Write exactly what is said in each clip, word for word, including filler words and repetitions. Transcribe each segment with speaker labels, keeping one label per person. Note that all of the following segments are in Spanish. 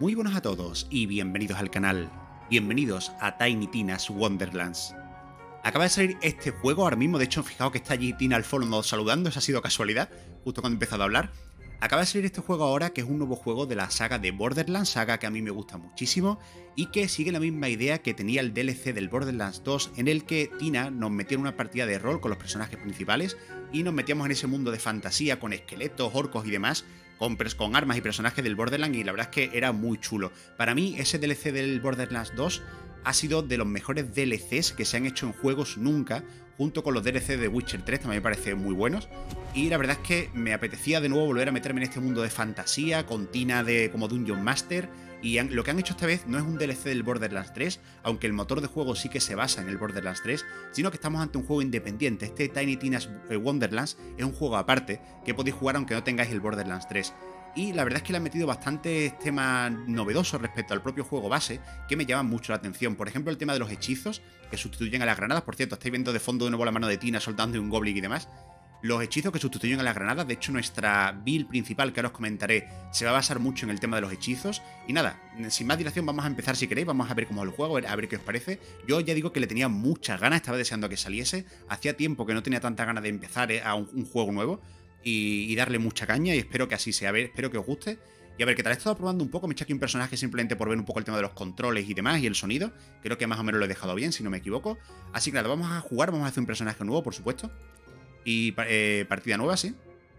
Speaker 1: Muy buenas a todos y bienvenidos al canal. Bienvenidos a Tiny Tina's Wonderlands. Acaba de salir este juego ahora mismo, de hecho fijaos que está allí Tina al fondo saludando, esa ha sido casualidad, justo cuando he empezado a hablar. Acaba de salir este juego ahora, que es un nuevo juego de la saga de Borderlands, saga que a mí me gusta muchísimo, y que sigue la misma idea que tenía el D L C del Borderlands dos, en el que Tina nos metía en una partida de rol con los personajes principales, y nos metíamos en ese mundo de fantasía, con esqueletos, orcos y demás, con, con armas y personajes del Borderlands, y la verdad es que era muy chulo. Para mí, ese D L C del Borderlands dos ha sido de los mejores D L Cs que se han hecho en juegos nunca, junto con los D L C de Witcher tres, también me parecen muy buenos. Y la verdad es que me apetecía de nuevo volver a meterme en este mundo de fantasía, con Tina de, como Dungeon Master. Y han, lo que han hecho esta vez no es un D L C del Borderlands tres, aunque el motor de juego sí que se basa en el Borderlands tres, sino que estamos ante un juego independiente. Este Tiny Tina's Wonderlands es un juego aparte que podéis jugar aunque no tengáis el Borderlands tres. Y la verdad es que le han metido bastantes temas novedosos respecto al propio juego base que me llaman mucho la atención. Por ejemplo, el tema de los hechizos que sustituyen a las granadas. Por cierto, estáis viendo de fondo de nuevo la mano de Tina soltando un goblin y demás. Los hechizos que sustituyen a las granadas. De hecho, nuestra build principal, que ahora os comentaré, se va a basar mucho en el tema de los hechizos. Y nada, sin más dilación vamos a empezar si queréis. Vamos a ver cómo es el juego, a ver qué os parece. Yo ya digo que le tenía muchas ganas, estaba deseando que saliese. Hacía tiempo que no tenía tanta ganas de empezar a un, un juego nuevo y, y darle mucha caña, y espero que así sea. A ver, espero que os guste. Y a ver, que tal, he estado probando un poco, me he hecho aquí un personaje simplemente por ver un poco el tema de los controles y demás, y el sonido. Creo que más o menos lo he dejado bien, si no me equivoco. Así que nada, vamos a jugar, vamos a hacer un personaje nuevo, por supuesto. Y eh, partida nueva, sí.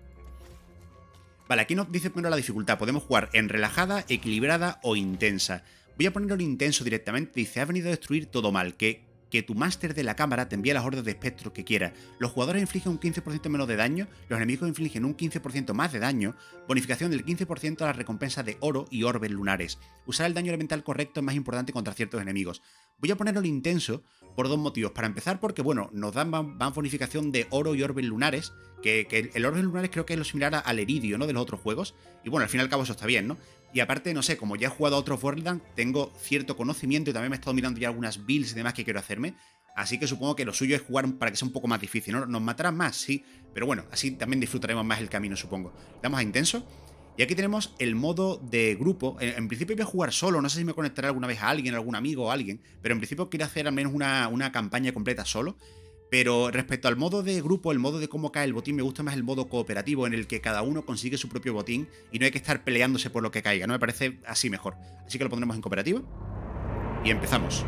Speaker 1: Vale, aquí nos dice primero la dificultad. Podemos jugar en relajada, equilibrada o intensa. Voy a ponerlo en intenso directamente. Dice, has venido a destruir todo mal, que... que tu máster de la cámara te envía las hordas de espectros que quiera. Los jugadores infligen un quince por ciento menos de daño, los enemigos infligen un quince por ciento más de daño, bonificación del quince por ciento a las recompensas de oro y orbes lunares. Usar el daño elemental correcto es más importante contra ciertos enemigos. Voy a ponerlo en intenso por dos motivos. Para empezar, porque bueno, nos dan más bonificación de oro y orbes lunares, que, que el orbes lunares creo que es lo similar al iridio, ¿no?, de los otros juegos. Y bueno, al fin y al cabo eso está bien, ¿no? Y aparte, no sé, como ya he jugado a otros Borderlands, tengo cierto conocimiento y también me he estado mirando ya algunas builds y demás que quiero hacerme. Así que supongo que lo suyo es jugar para que sea un poco más difícil, ¿no? Nos matarán más, sí, pero bueno, así también disfrutaremos más el camino, supongo. Damos a intenso. Y aquí tenemos el modo de grupo. En, en principio voy a jugar solo, no sé si me conectaré alguna vez a alguien, a algún amigo o a alguien, pero en principio quiero hacer al menos una, una campaña completa solo. Pero respecto al modo de grupo, el modo de cómo cae el botín, me gusta más el modo cooperativo, en el que cada uno consigue su propio botín y no hay que estar peleándose por lo que caiga, ¿no? Me parece así mejor. Así que lo pondremos en cooperativo. Y empezamos.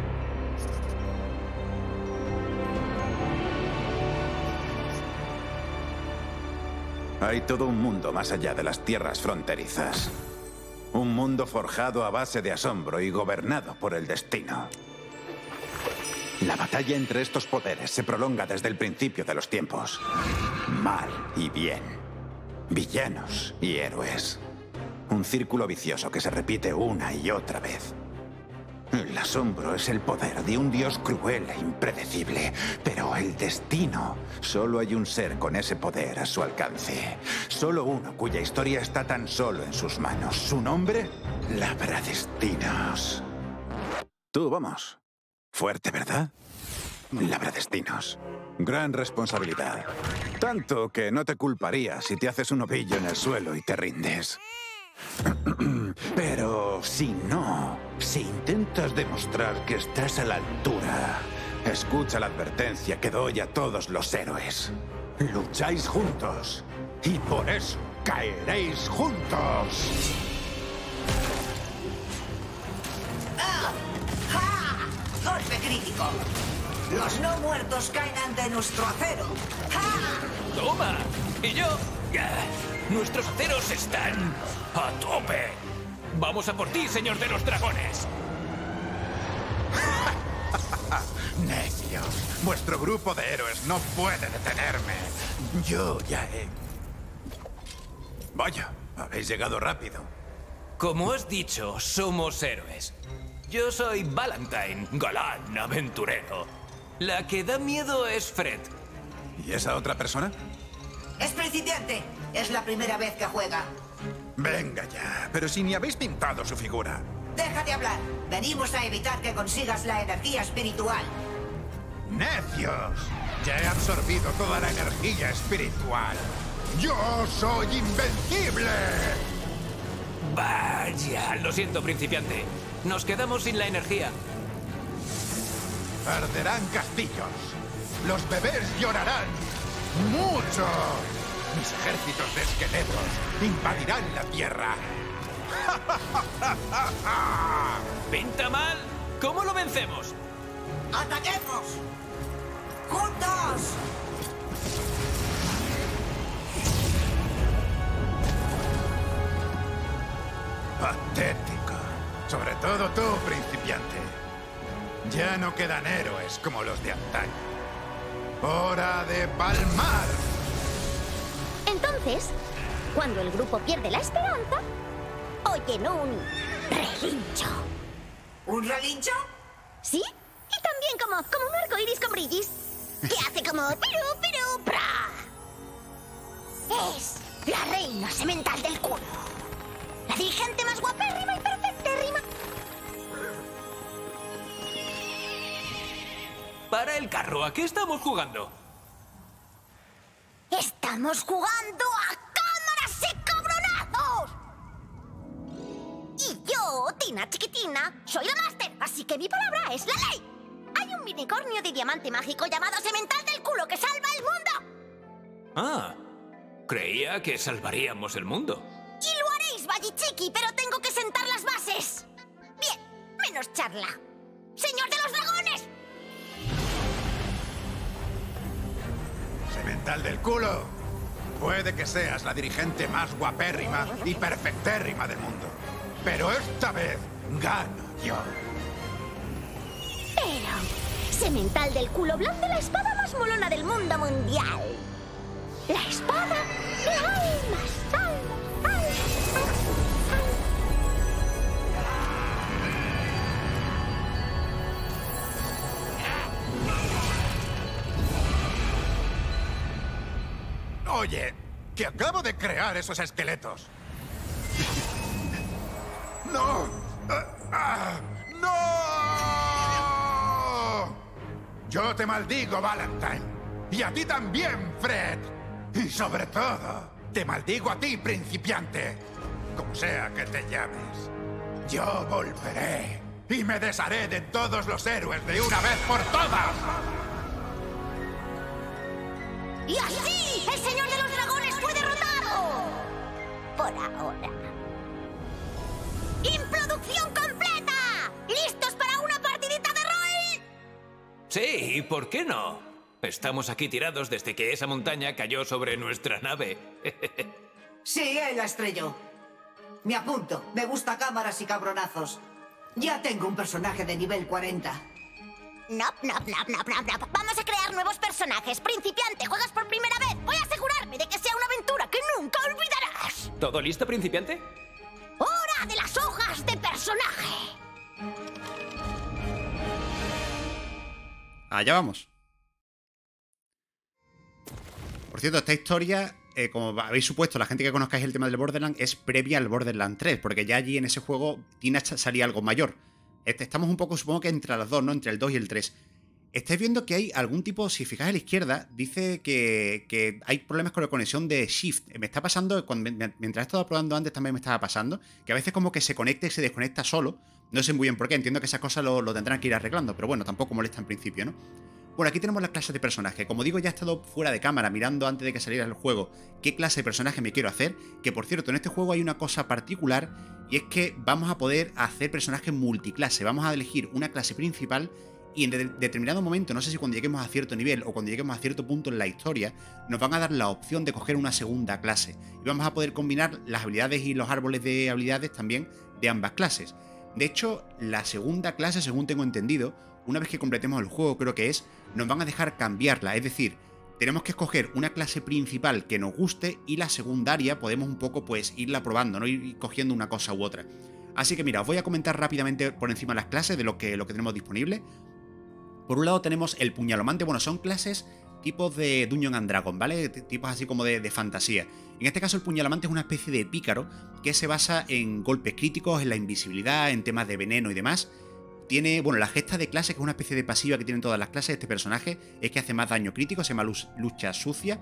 Speaker 2: Hay todo un mundo más allá de las tierras fronterizas. Un mundo forjado a base de asombro y gobernado por el destino. La batalla entre estos poderes se prolonga desde el principio de los tiempos. Mal y bien. Villanos y héroes. Un círculo vicioso que se repite una y otra vez. El asombro es el poder de un dios cruel e impredecible, pero el destino, solo hay un ser con ese poder a su alcance. Solo uno cuya historia está tan solo en sus manos. Su nombre, Labradestinos. Tú, vamos. Fuerte, ¿verdad? Labradestinos. Gran responsabilidad. Tanto que no te culparía si te haces un ovillo en el suelo y te rindes. Pero si no, si intentas demostrar que estás a la altura, escucha la advertencia que doy a todos los héroes. Lucháis juntos y por eso caeréis juntos.
Speaker 3: ¡Ah! ¡Ja! ¡Golpe crítico! Los no muertos caen ante nuestro acero. ¡Ja!
Speaker 4: ¡Toma! ¿Y yo? Ya. Nuestros aceros están a tope. Vamos a por ti, señor de los dragones.
Speaker 2: Necios. Vuestro grupo de héroes no puede detenerme. Yo ya he... Vaya, habéis llegado rápido.
Speaker 4: Como has dicho, somos héroes. Yo soy Valentine, galán, aventurero. La que da miedo es Fred.
Speaker 2: ¿Y esa otra persona?
Speaker 3: Es principiante. Es la primera vez que juega.
Speaker 2: Venga ya, pero si ni habéis pintado su figura.
Speaker 3: Deja de hablar. Venimos a evitar que consigas la energía espiritual.
Speaker 2: ¡Necios! Ya he absorbido toda la energía espiritual. ¡Yo soy invencible!
Speaker 4: Vaya, lo siento, principiante. Nos quedamos sin la energía.
Speaker 2: Arderán castillos. Los bebés llorarán. ¡Mucho! Mis ejércitos de esqueletos invadirán la tierra.
Speaker 4: ¿Pinta mal? ¿Cómo lo vencemos?
Speaker 3: ¡Ataquemos! ¡Juntos!
Speaker 2: Patético. Sobre todo tú, principiante. Ya no quedan héroes como los de antaño. ¡Hora de palmar!
Speaker 5: Entonces, cuando el grupo pierde la esperanza, oyen un relincho.
Speaker 3: ¿Un relincho?
Speaker 5: ¿Sí? Y también como, como un arco iris con brillis, que hace como piru, piru, pra. Es la reina semental del culo. La dirigente más guapérrima y perfectérrima.
Speaker 4: Para el carro, ¿a qué estamos jugando?
Speaker 5: Estamos jugando a cámaras y cabronazos. Y yo, Tina Chiquitina, soy la máster, así que mi palabra es la ley. Hay un unicornio de diamante mágico llamado Semental del Culo que salva el mundo.
Speaker 4: Ah, creía que salvaríamos el mundo.
Speaker 5: Y lo haréis, Vallichiqui, pero tengo que sentar las bases. Bien, menos charla. ¡Señor de los dragones!
Speaker 2: Semental del culo. Puede que seas la dirigente más guapérrima y perfectérrima del mundo. Pero esta vez gano yo.
Speaker 5: Pero Semental del Culo blande la espada más molona del mundo mundial. La espada de almas, almas, almas, almas.
Speaker 2: Oye, que acabo de crear esos esqueletos. ¡No! ¡Ah! ¡No! Yo te maldigo, Valentine. Y a ti también, Fred. Y sobre todo, te maldigo a ti, principiante. Como sea que te llames. Yo volveré y me desharé de todos los héroes de una vez por todas.
Speaker 5: Y así, el Señor de los Dragones fue derrotado. Por ahora. ¡Introducción completa! ¿Listos para una partidita de rol?
Speaker 4: Sí, ¿por qué no? Estamos aquí tirados desde que esa montaña cayó sobre nuestra nave.
Speaker 3: Sí, él la estrelló. Me apunto. Me gusta cámaras y cabronazos. Ya tengo un personaje de nivel cuarenta.
Speaker 5: No, no, no, no, no, no. Vamos a crear nuevos personajes. Principiante, juegas por primera vez. Voy a asegurarme de que sea una aventura que nunca olvidarás.
Speaker 4: ¿Todo listo, principiante?
Speaker 5: ¡Hora de las hojas de personaje!
Speaker 1: Allá vamos. Por cierto, esta historia, eh, como habéis supuesto, la gente que conozcáis el tema del Borderlands, es previa al Borderlands tres, porque ya allí en ese juego Tina salía algo mayor. Este, estamos un poco, supongo que entre las dos, ¿no? Entre el dos y el tres. Estáis viendo que hay algún tipo, si fijáis a la izquierda, dice que, que hay problemas con la conexión de Shift. Me está pasando, cuando, mientras he estado probando antes también me estaba pasando, que a veces como que se conecta y se desconecta solo. No sé muy bien por qué, entiendo que esas cosas lo, lo tendrán que ir arreglando, pero bueno, tampoco molesta en principio, ¿no? Bueno, aquí tenemos las clases de personaje. Como digo, ya he estado fuera de cámara mirando antes de que saliera el juego qué clase de personaje me quiero hacer. Que por cierto, en este juego hay una cosa particular y es que vamos a poder hacer personajes multiclase. Vamos a elegir una clase principal y en de determinado momento, no sé si cuando lleguemos a cierto nivel o cuando lleguemos a cierto punto en la historia, nos van a dar la opción de coger una segunda clase. Y vamos a poder combinar las habilidades y los árboles de habilidades también de ambas clases. De hecho, la segunda clase, según tengo entendido, una vez que completemos el juego, creo que es, nos van a dejar cambiarla. Es decir, tenemos que escoger una clase principal que nos guste y la secundaria podemos un poco pues irla probando, ¿no? Ir cogiendo una cosa u otra. Así que mira, os voy a comentar rápidamente por encima las clases de lo que, lo que tenemos disponible. Por un lado tenemos el puñalomante, bueno, son clases tipos de Dungeons and Dragons, ¿vale? Tipos así como de, de fantasía. En este caso el puñalomante es una especie de pícaro que se basa en golpes críticos, en la invisibilidad, en temas de veneno y demás. Tiene, bueno, la gesta de clase, que es una especie de pasiva que tienen todas las clases de este personaje, es que hace más daño crítico, se llama lucha sucia.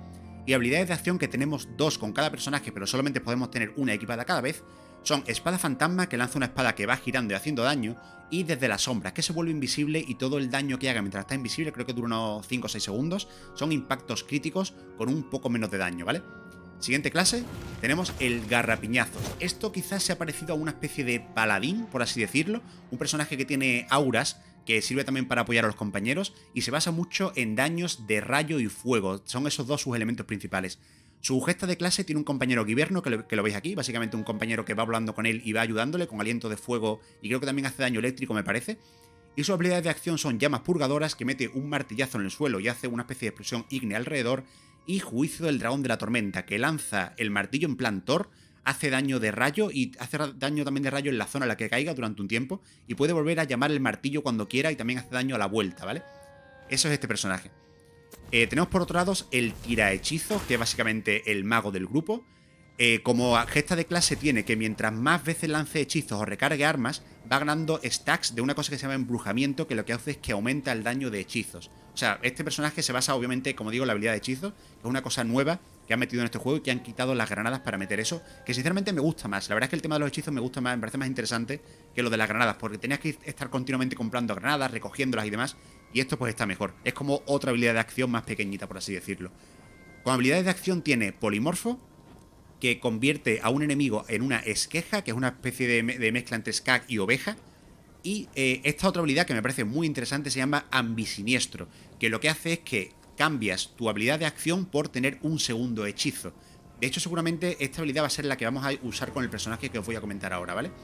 Speaker 1: Y habilidades de acción, que tenemos dos con cada personaje, pero solamente podemos tener una equipada cada vez, son Espada Fantasma, que lanza una espada que va girando y haciendo daño, y Desde las Sombras, que se vuelve invisible y todo el daño que haga mientras está invisible, creo que dura unos cinco o seis segundos, son impactos críticos con un poco menos de daño, ¿vale? Siguiente clase, tenemos el Garrapiñazos. Esto quizás sea parecido a una especie de paladín, por así decirlo, un personaje que tiene auras, que sirve también para apoyar a los compañeros, y se basa mucho en daños de rayo y fuego. Son esos dos sus elementos principales. Su gesta de clase tiene un compañero Guiberno, que lo, que lo veis aquí, básicamente un compañero que va hablando con él y va ayudándole con aliento de fuego, y creo que también hace daño eléctrico, me parece. Y sus habilidades de acción son Llamas Purgadoras, que mete un martillazo en el suelo y hace una especie de explosión ígnea alrededor, y Juicio del Dragón de la Tormenta, que lanza el martillo en plan Thor, hace daño de rayo y hace daño también de rayo en la zona en la que caiga durante un tiempo, y puede volver a llamar el martillo cuando quiera y también hace daño a la vuelta, ¿vale? Eso es este personaje. Eh, tenemos por otro lado el Tirahechizo, que es básicamente el mago del grupo. Eh, como gesta de clase tiene que mientras más veces lance hechizos o recargue armas, va ganando stacks de una cosa que se llama embrujamiento, que lo que hace es que aumenta el daño de hechizos. O sea, este personaje se basa obviamente, como digo, en la habilidad de hechizos, que es una cosa nueva que han metido en este juego y que han quitado las granadas para meter eso, que sinceramente me gusta más. La verdad es que el tema de los hechizos me gusta más, me parece más interesante que lo de las granadas, porque tenías que estar continuamente comprando granadas, recogiéndolas y demás, y esto pues está mejor. Es como otra habilidad de acción más pequeñita, por así decirlo. Con habilidades de acción tiene Polimorfo, que convierte a un enemigo en una esqueja, que es una especie de, me de mezcla entre skag y oveja. Y eh, esta otra habilidad que me parece muy interesante se llama Ambisiniestro, que lo que hace es que cambias tu habilidad de acción por tener un segundo hechizo. De hecho, seguramente esta habilidad va a ser la que vamos a usar con el personaje que os voy a comentar ahora, ¿vale?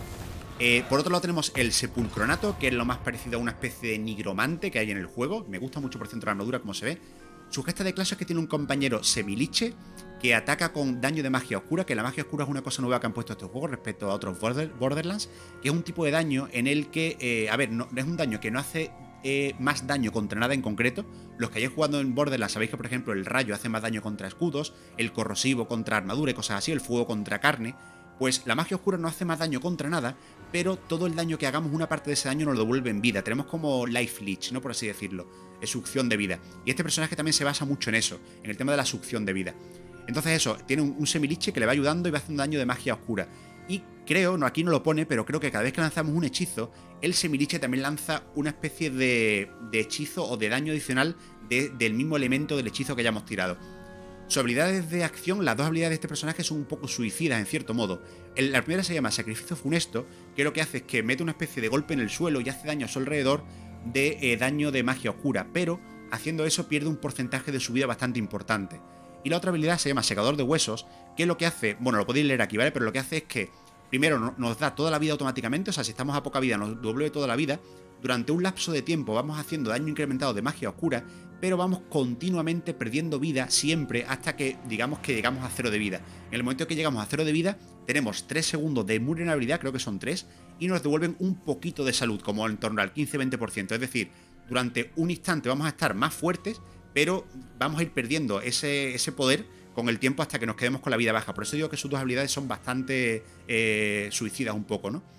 Speaker 1: Eh, por otro lado tenemos el Sepulcronato, que es lo más parecido a una especie de nigromante que hay en el juego. Me gusta mucho por ciento la armadura, como se ve. Su gesta de clase es que tiene un compañero Semiliche, que ataca con daño de magia oscura, que la magia oscura es una cosa nueva que han puesto estos juegos respecto a otros border, Borderlands, que es un tipo de daño en el que, eh, a ver, no, es un daño que no hace eh, más daño contra nada en concreto. Los que hayáis jugado en Borderlands sabéis que, por ejemplo, el rayo hace más daño contra escudos, el corrosivo contra armadura y cosas así, el fuego contra carne. Pues la magia oscura no hace más daño contra nada, pero todo el daño que hagamos, una parte de ese daño nos lo devuelve en vida. Tenemos como life leech, ¿no? Por así decirlo, es succión de vida. Y este personaje también se basa mucho en eso, en el tema de la succión de vida. Entonces eso, tiene un, un semiliche que le va ayudando y va haciendo daño de magia oscura. Y creo, no aquí no lo pone, pero creo que cada vez que lanzamos un hechizo, el semiliche también lanza una especie de, de hechizo o de daño adicional de, del mismo elemento del hechizo que hayamos tirado. Sus habilidades de acción, las dos habilidades de este personaje son un poco suicidas en cierto modo. El, la primera se llama Sacrificio Funesto, que lo que hace es que mete una especie de golpe en el suelo y hace daño a su alrededor de eh, daño de magia oscura, pero haciendo eso pierde un porcentaje de su vida bastante importante. Y la otra habilidad se llama Secador de Huesos, que lo que hace, bueno, lo podéis leer aquí, ¿vale? Pero lo que hace es que primero no, nos da toda la vida automáticamente, o sea, si estamos a poca vida nos devuelve toda la vida. Durante un lapso de tiempo vamos haciendo daño incrementado de magia oscura, pero vamos continuamente perdiendo vida siempre hasta que digamos que llegamos a cero de vida. En el momento que llegamos a cero de vida, tenemos tres segundos de vulnerabilidad, creo que son tres, y nos devuelven un poquito de salud, como en torno al quince a veinte por ciento. Es decir, durante un instante vamos a estar más fuertes, pero vamos a ir perdiendo ese, ese poder con el tiempo hasta que nos quedemos con la vida baja. Por eso digo que sus dos habilidades son bastante eh, suicidas un poco, ¿no?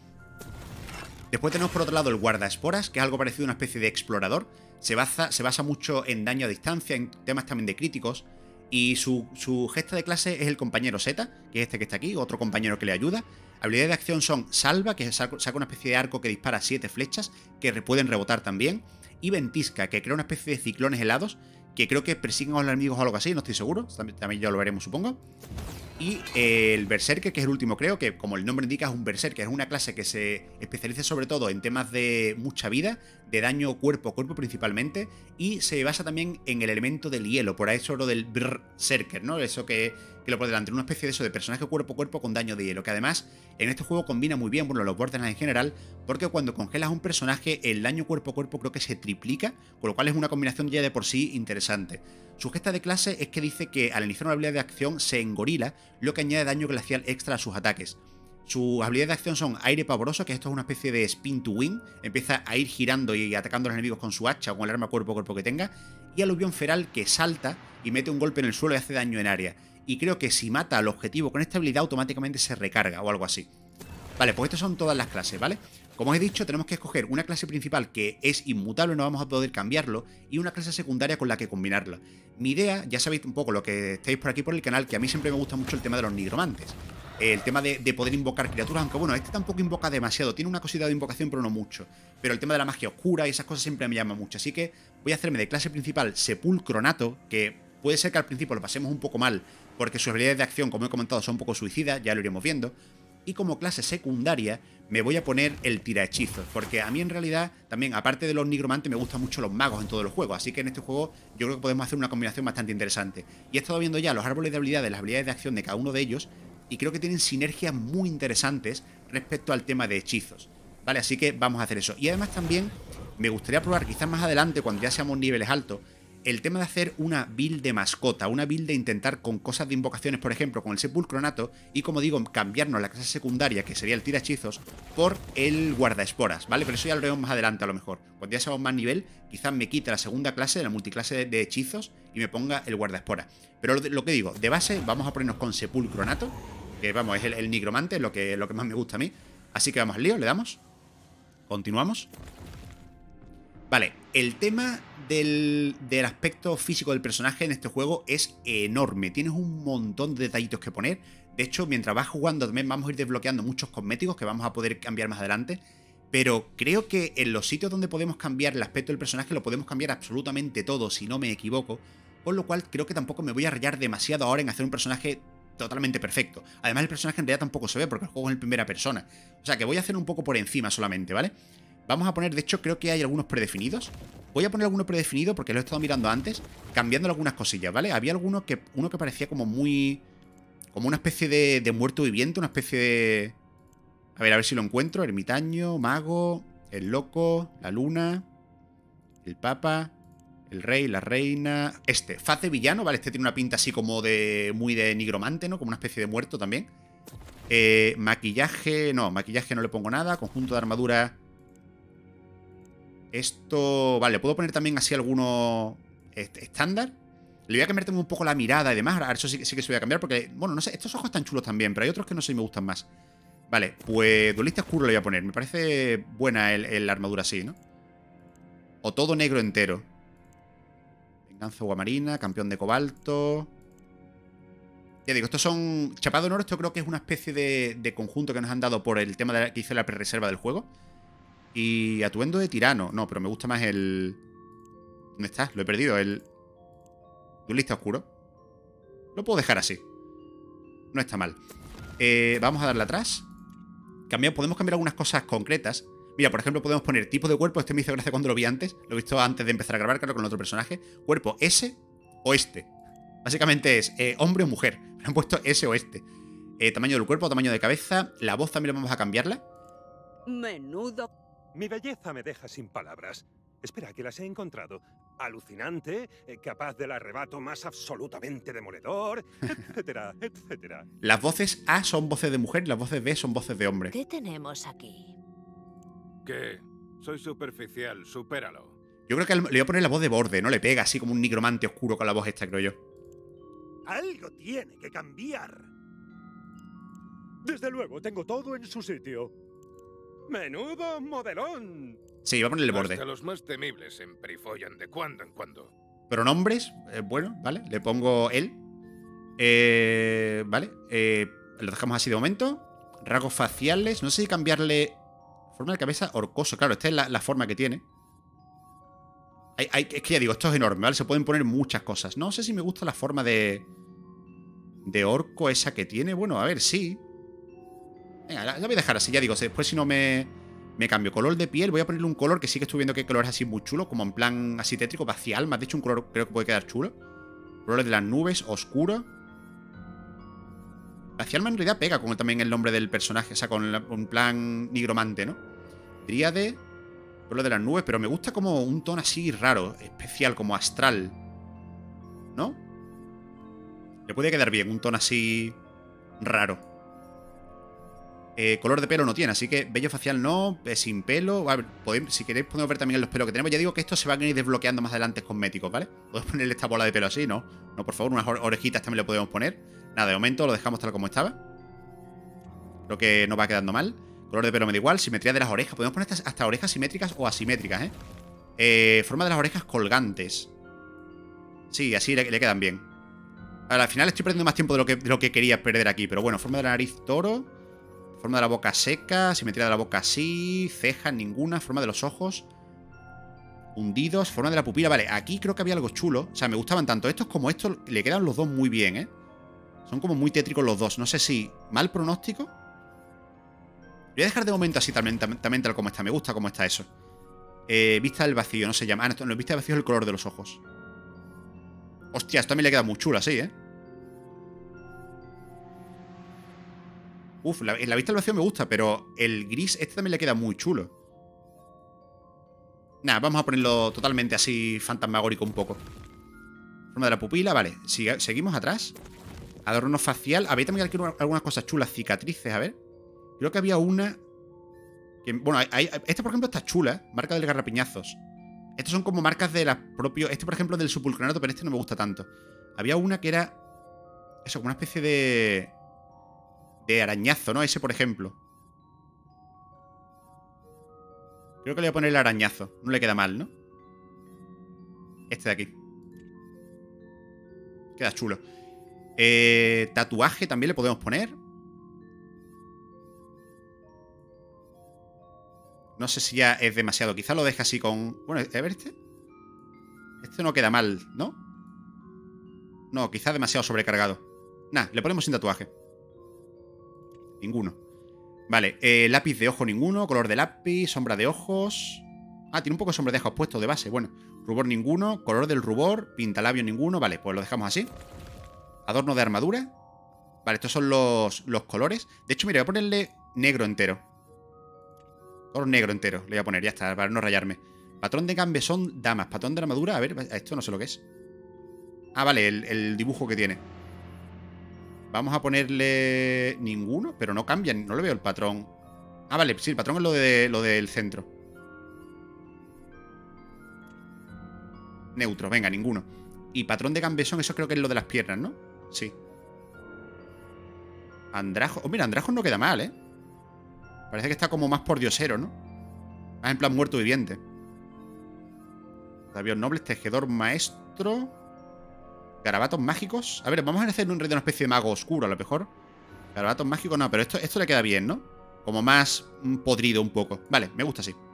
Speaker 1: Después tenemos por otro lado el Guardaesporas, que es algo parecido a una especie de explorador. Se basa, se basa mucho en daño a distancia, en temas también de críticos. Y su, su gesta de clase es el compañero Zeta, que es este que está aquí, otro compañero que le ayuda. Habilidades de acción son Salva, que saca una especie de arco que dispara siete flechas, que pueden rebotar también. Y Ventisca, que crea una especie de ciclones helados, que creo que persiguen a los enemigos o algo así, no estoy seguro. También, también ya lo veremos, supongo. Y eh, el Berserker, que es el último creo, que como el nombre indica es un Berserker, es una clase que se especializa sobre todo en temas de mucha vida, de daño cuerpo a cuerpo principalmente, y se basa también en el elemento del hielo, por eso lo del Berserker, ¿no? Eso que, que lo por delante, una especie de eso de personaje cuerpo a cuerpo con daño de hielo, que además en este juego combina muy bien, bueno, los Borderlands en general, porque cuando congelas a un personaje el daño cuerpo a cuerpo creo que se triplica, con lo cual es una combinación ya de por sí interesante. Su gesta de clase es que dice que al iniciar una habilidad de acción se engorila, lo que añade daño glacial extra a sus ataques. Sus habilidades de acción son Aire Pavoroso, que esto es una especie de Spin to Win, empieza a ir girando y atacando a los enemigos con su hacha o con el arma cuerpo a cuerpo que tenga, y Aluvión Feral, que salta y mete un golpe en el suelo y hace daño en área. Y creo que si mata al objetivo con esta habilidad automáticamente se recarga o algo así. Vale, pues estas son todas las clases, ¿vale? Como os he dicho, tenemos que escoger una clase principal que es inmutable, no vamos a poder cambiarlo, y una clase secundaria con la que combinarla. Mi idea, ya sabéis un poco lo que estáis por aquí por el canal, que a mí siempre me gusta mucho el tema de los nigromantes. El tema de, de poder invocar criaturas, aunque bueno, este tampoco invoca demasiado, tiene una cosita de invocación pero no mucho. Pero el tema de la magia oscura y esas cosas siempre me llama mucho, así que voy a hacerme de clase principal Sepulcronato, que puede ser que al principio lo pasemos un poco mal, porque sus habilidades de acción, como he comentado, son un poco suicidas, ya lo iremos viendo. Y como clase secundaria me voy a poner el tirahechizos, porque a mí en realidad también, aparte de los nigromantes, me gustan mucho los magos en todos los juegos, así que en este juego yo creo que podemos hacer una combinación bastante interesante. Y he estado viendo ya los árboles de habilidades, las habilidades de acción de cada uno de ellos, y creo que tienen sinergias muy interesantes respecto al tema de hechizos, ¿vale? Así que vamos a hacer eso. Y además también me gustaría probar, quizás más adelante, cuando ya seamos niveles altos, el tema de hacer una build de mascota, una build de intentar con cosas de invocaciones, por ejemplo, con el Sepulcronato, y como digo, cambiarnos la clase secundaria, que sería el tirahechizos, por el guardaesporas, ¿vale? Pero eso ya lo veremos más adelante a lo mejor. Cuando ya seamos más nivel, quizás me quite la segunda clase, de la multiclase de, de hechizos, y me ponga el guardaesporas. Pero lo, lo que digo, de base vamos a ponernos con Sepulcronato, que vamos, es el, el nigromante, lo que, lo que más me gusta a mí. Así que vamos al lío, le damos. Continuamos. Vale, el tema del, del aspecto físico del personaje en este juego es enorme. Tienes un montón de detallitos que poner. De hecho, mientras vas jugando también vamos a ir desbloqueando muchos cosméticos que vamos a poder cambiar más adelante. Pero creo que en los sitios donde podemos cambiar el aspecto del personaje lo podemos cambiar absolutamente todo, si no me equivoco. Con lo cual creo que tampoco me voy a rayar demasiado ahora en hacer un personaje totalmente perfecto. Además el personaje en realidad tampoco se ve porque el juego es en primera persona. O sea que voy a hacer un poco por encima solamente, ¿vale? Vamos a poner, de hecho creo que hay algunos predefinidos. Voy a poner alguno predefinido porque lo he estado mirando antes, cambiando algunas cosillas, ¿vale? Había alguno que, uno que parecía como muy... como una especie de, de muerto viviente, una especie de... A ver, a ver si lo encuentro. Ermitaño, mago, el loco, la luna, el papa, el rey, la reina... Este, faz de villano, ¿vale? Este tiene una pinta así como de... muy de nigromante, ¿no? Como una especie de muerto también. Eh, maquillaje... No, maquillaje no le pongo nada. Conjunto de armadura... Esto... Vale, puedo poner también así alguno estándar. Le voy a cambiar también un poco la mirada y demás. Ahora eso sí, sí que se voy a cambiar porque... Bueno, no sé, estos ojos están chulos también, pero hay otros que no sé si me gustan más. Vale, pues duelista oscuro le voy a poner. Me parece buena el, el armadura así, ¿no? O todo negro entero. Venganza guamarina, campeón de cobalto... Ya digo, estos son... Chapado en oro, esto creo que es una especie de, de conjunto que nos han dado por el tema de la, que hice la pre-reserva del juego. Y atuendo de tirano. No, pero me gusta más el... ¿Dónde está? Lo he perdido. El... Duelista oscuro. Lo puedo dejar así. No está mal. Eh, vamos a darle atrás. Cambiar, podemos cambiar algunas cosas concretas. Mira, por ejemplo, podemos poner tipo de cuerpo. Este me hizo gracia cuando lo vi antes. Lo he visto antes de empezar a grabar, claro, con el otro personaje. Cuerpo S o este. Básicamente es eh, hombre o mujer. Me han puesto ese o este. Eh, tamaño del cuerpo, tamaño de cabeza. La voz también vamos a cambiarla.
Speaker 6: Menudo.
Speaker 7: Mi belleza me deja sin palabras. Espera, que las he encontrado. Alucinante, eh, capaz del arrebato más absolutamente demoledor, etcétera, etcétera.
Speaker 1: Las voces A son voces de mujer y las voces B son voces de hombre.
Speaker 6: ¿Qué tenemos aquí?
Speaker 8: ¿Qué? Soy superficial, supéralo.
Speaker 1: Yo creo que le voy a poner la voz de borde, no le pega así como un nigromante oscuro con la voz esta, creo yo.
Speaker 7: Algo tiene que cambiar. Desde luego, tengo todo en su sitio. ¡Menudo modelón!
Speaker 1: Sí, voy a ponerle borde.
Speaker 8: Hasta los más temibles se emperifollan de cuando en cuando.
Speaker 1: Pronombres, eh, bueno, vale, le pongo él. Eh, vale, eh, lo dejamos así de momento. Rasgos faciales, no sé si cambiarle... Forma de cabeza, orcoso, claro, esta es la, la forma que tiene. Hay, hay, es que ya digo, esto es enorme, ¿vale? Se pueden poner muchas cosas. No sé si me gusta la forma de... De orco esa que tiene. Bueno, a ver, sí. Venga, la, la voy a dejar así, ya digo. Después si no me, me cambio. Color de piel, voy a ponerle un color que sí que estoy viendo que hay colores así muy chulos. Como en plan así tétrico, vacial. Más dicho, un color creo que puede quedar chulo. Colores de las nubes, oscuro. Vacial en realidad pega con también el nombre del personaje. O sea, con un plan nigromante, ¿no? Dríade. Color de las nubes, pero me gusta como un tono así raro, especial, como astral. ¿No? Le puede quedar bien, un tono así raro. Eh, color de pelo no tiene, así que vello facial no, eh, sin pelo. A ver, podéis, si queréis podemos ver también los pelos que tenemos. Ya digo que esto se va a ir desbloqueando más adelante cosméticos, ¿vale? Podemos ponerle esta bola de pelo así, ¿no? No, por favor, unas orejitas también le podemos poner. Nada, de momento lo dejamos tal como estaba. Creo que no va quedando mal. Color de pelo me da igual. Simetría de las orejas. Podemos poner hasta, hasta orejas simétricas o asimétricas, ¿eh? ¿eh? Forma de las orejas colgantes. Sí, así le, le quedan bien. Ahora, al final estoy perdiendo más tiempo de lo, que, de lo que quería perder aquí. Pero bueno, forma de la nariz toro. Forma de la boca seca. Simetría de la boca así. Cejas ninguna. Forma de los ojos hundidos. Forma de la pupila. Vale, aquí creo que había algo chulo. O sea, me gustaban tanto estos como estos. Le quedan los dos muy bien, ¿eh? Son como muy tétricos los dos. No sé si mal pronóstico. Voy a dejar de momento así también, también tal como está. Me gusta cómo está eso. Eh, vista del vacío, no se llama. Ah, no, no, vista del vacío es el color de los ojos. Hostia, esto también le queda muy chulo así, ¿eh? Uf, la, la vista del vacío me gusta, pero el gris este también le queda muy chulo. Nada, vamos a ponerlo totalmente así fantasmagórico un poco. Forma de la pupila, vale. Sigue, seguimos atrás. Adorno facial. Había también algunas cosas chulas. Cicatrices, a ver. Creo que había una... Que, bueno, hay, esta por ejemplo está chula. Marca del garrapiñazos. Estos son como marcas de la propia... Este por ejemplo del sepulcronato, pero este no me gusta tanto. Había una que era... Eso, como una especie de... De arañazo, ¿no? Ese por ejemplo. Creo que le voy a poner el arañazo. No le queda mal, ¿no? Este de aquí. Queda chulo. Eh, tatuaje también le podemos poner. No sé si ya es demasiado. Quizá lo deje así con... Bueno, a ver este. Este no queda mal, ¿no? No, quizá demasiado sobrecargado. Nah, le ponemos sin tatuaje. Ninguno. Vale, eh, lápiz de ojo ninguno. Color de lápiz, sombra de ojos. Ah, tiene un poco de sombra de ojos puesto de base. Bueno, rubor ninguno. Color del rubor, pintalabio ninguno. Vale, pues lo dejamos así. Adorno de armadura. Vale, estos son los, los colores. De hecho, mira, voy a ponerle negro entero. Color negro entero, le voy a poner, ya está, para no rayarme. Patrón de gambesón, damas. Patrón de armadura, a ver, esto no sé lo que es. Ah, vale, el, el dibujo que tiene. Vamos a ponerle ninguno, pero no cambia, no le veo el patrón. Ah, vale, sí, el patrón es lo, de, lo del centro. Neutro, venga, ninguno. Y patrón de gambesón, eso creo que es lo de las piernas, ¿no? Sí. Andrajo. Oh, mira, Andrajo no queda mal, ¿eh? Parece que está como más por diosero, ¿no? Más en plan muerto viviente. Labios nobles, tejedor maestro. Garabatos mágicos. A ver, vamos a hacer un rey de una especie de mago oscuro, a lo mejor. Garabatos mágicos, no, pero esto, esto le queda bien, ¿no? Como más mm, podrido un poco. Vale, me gusta así.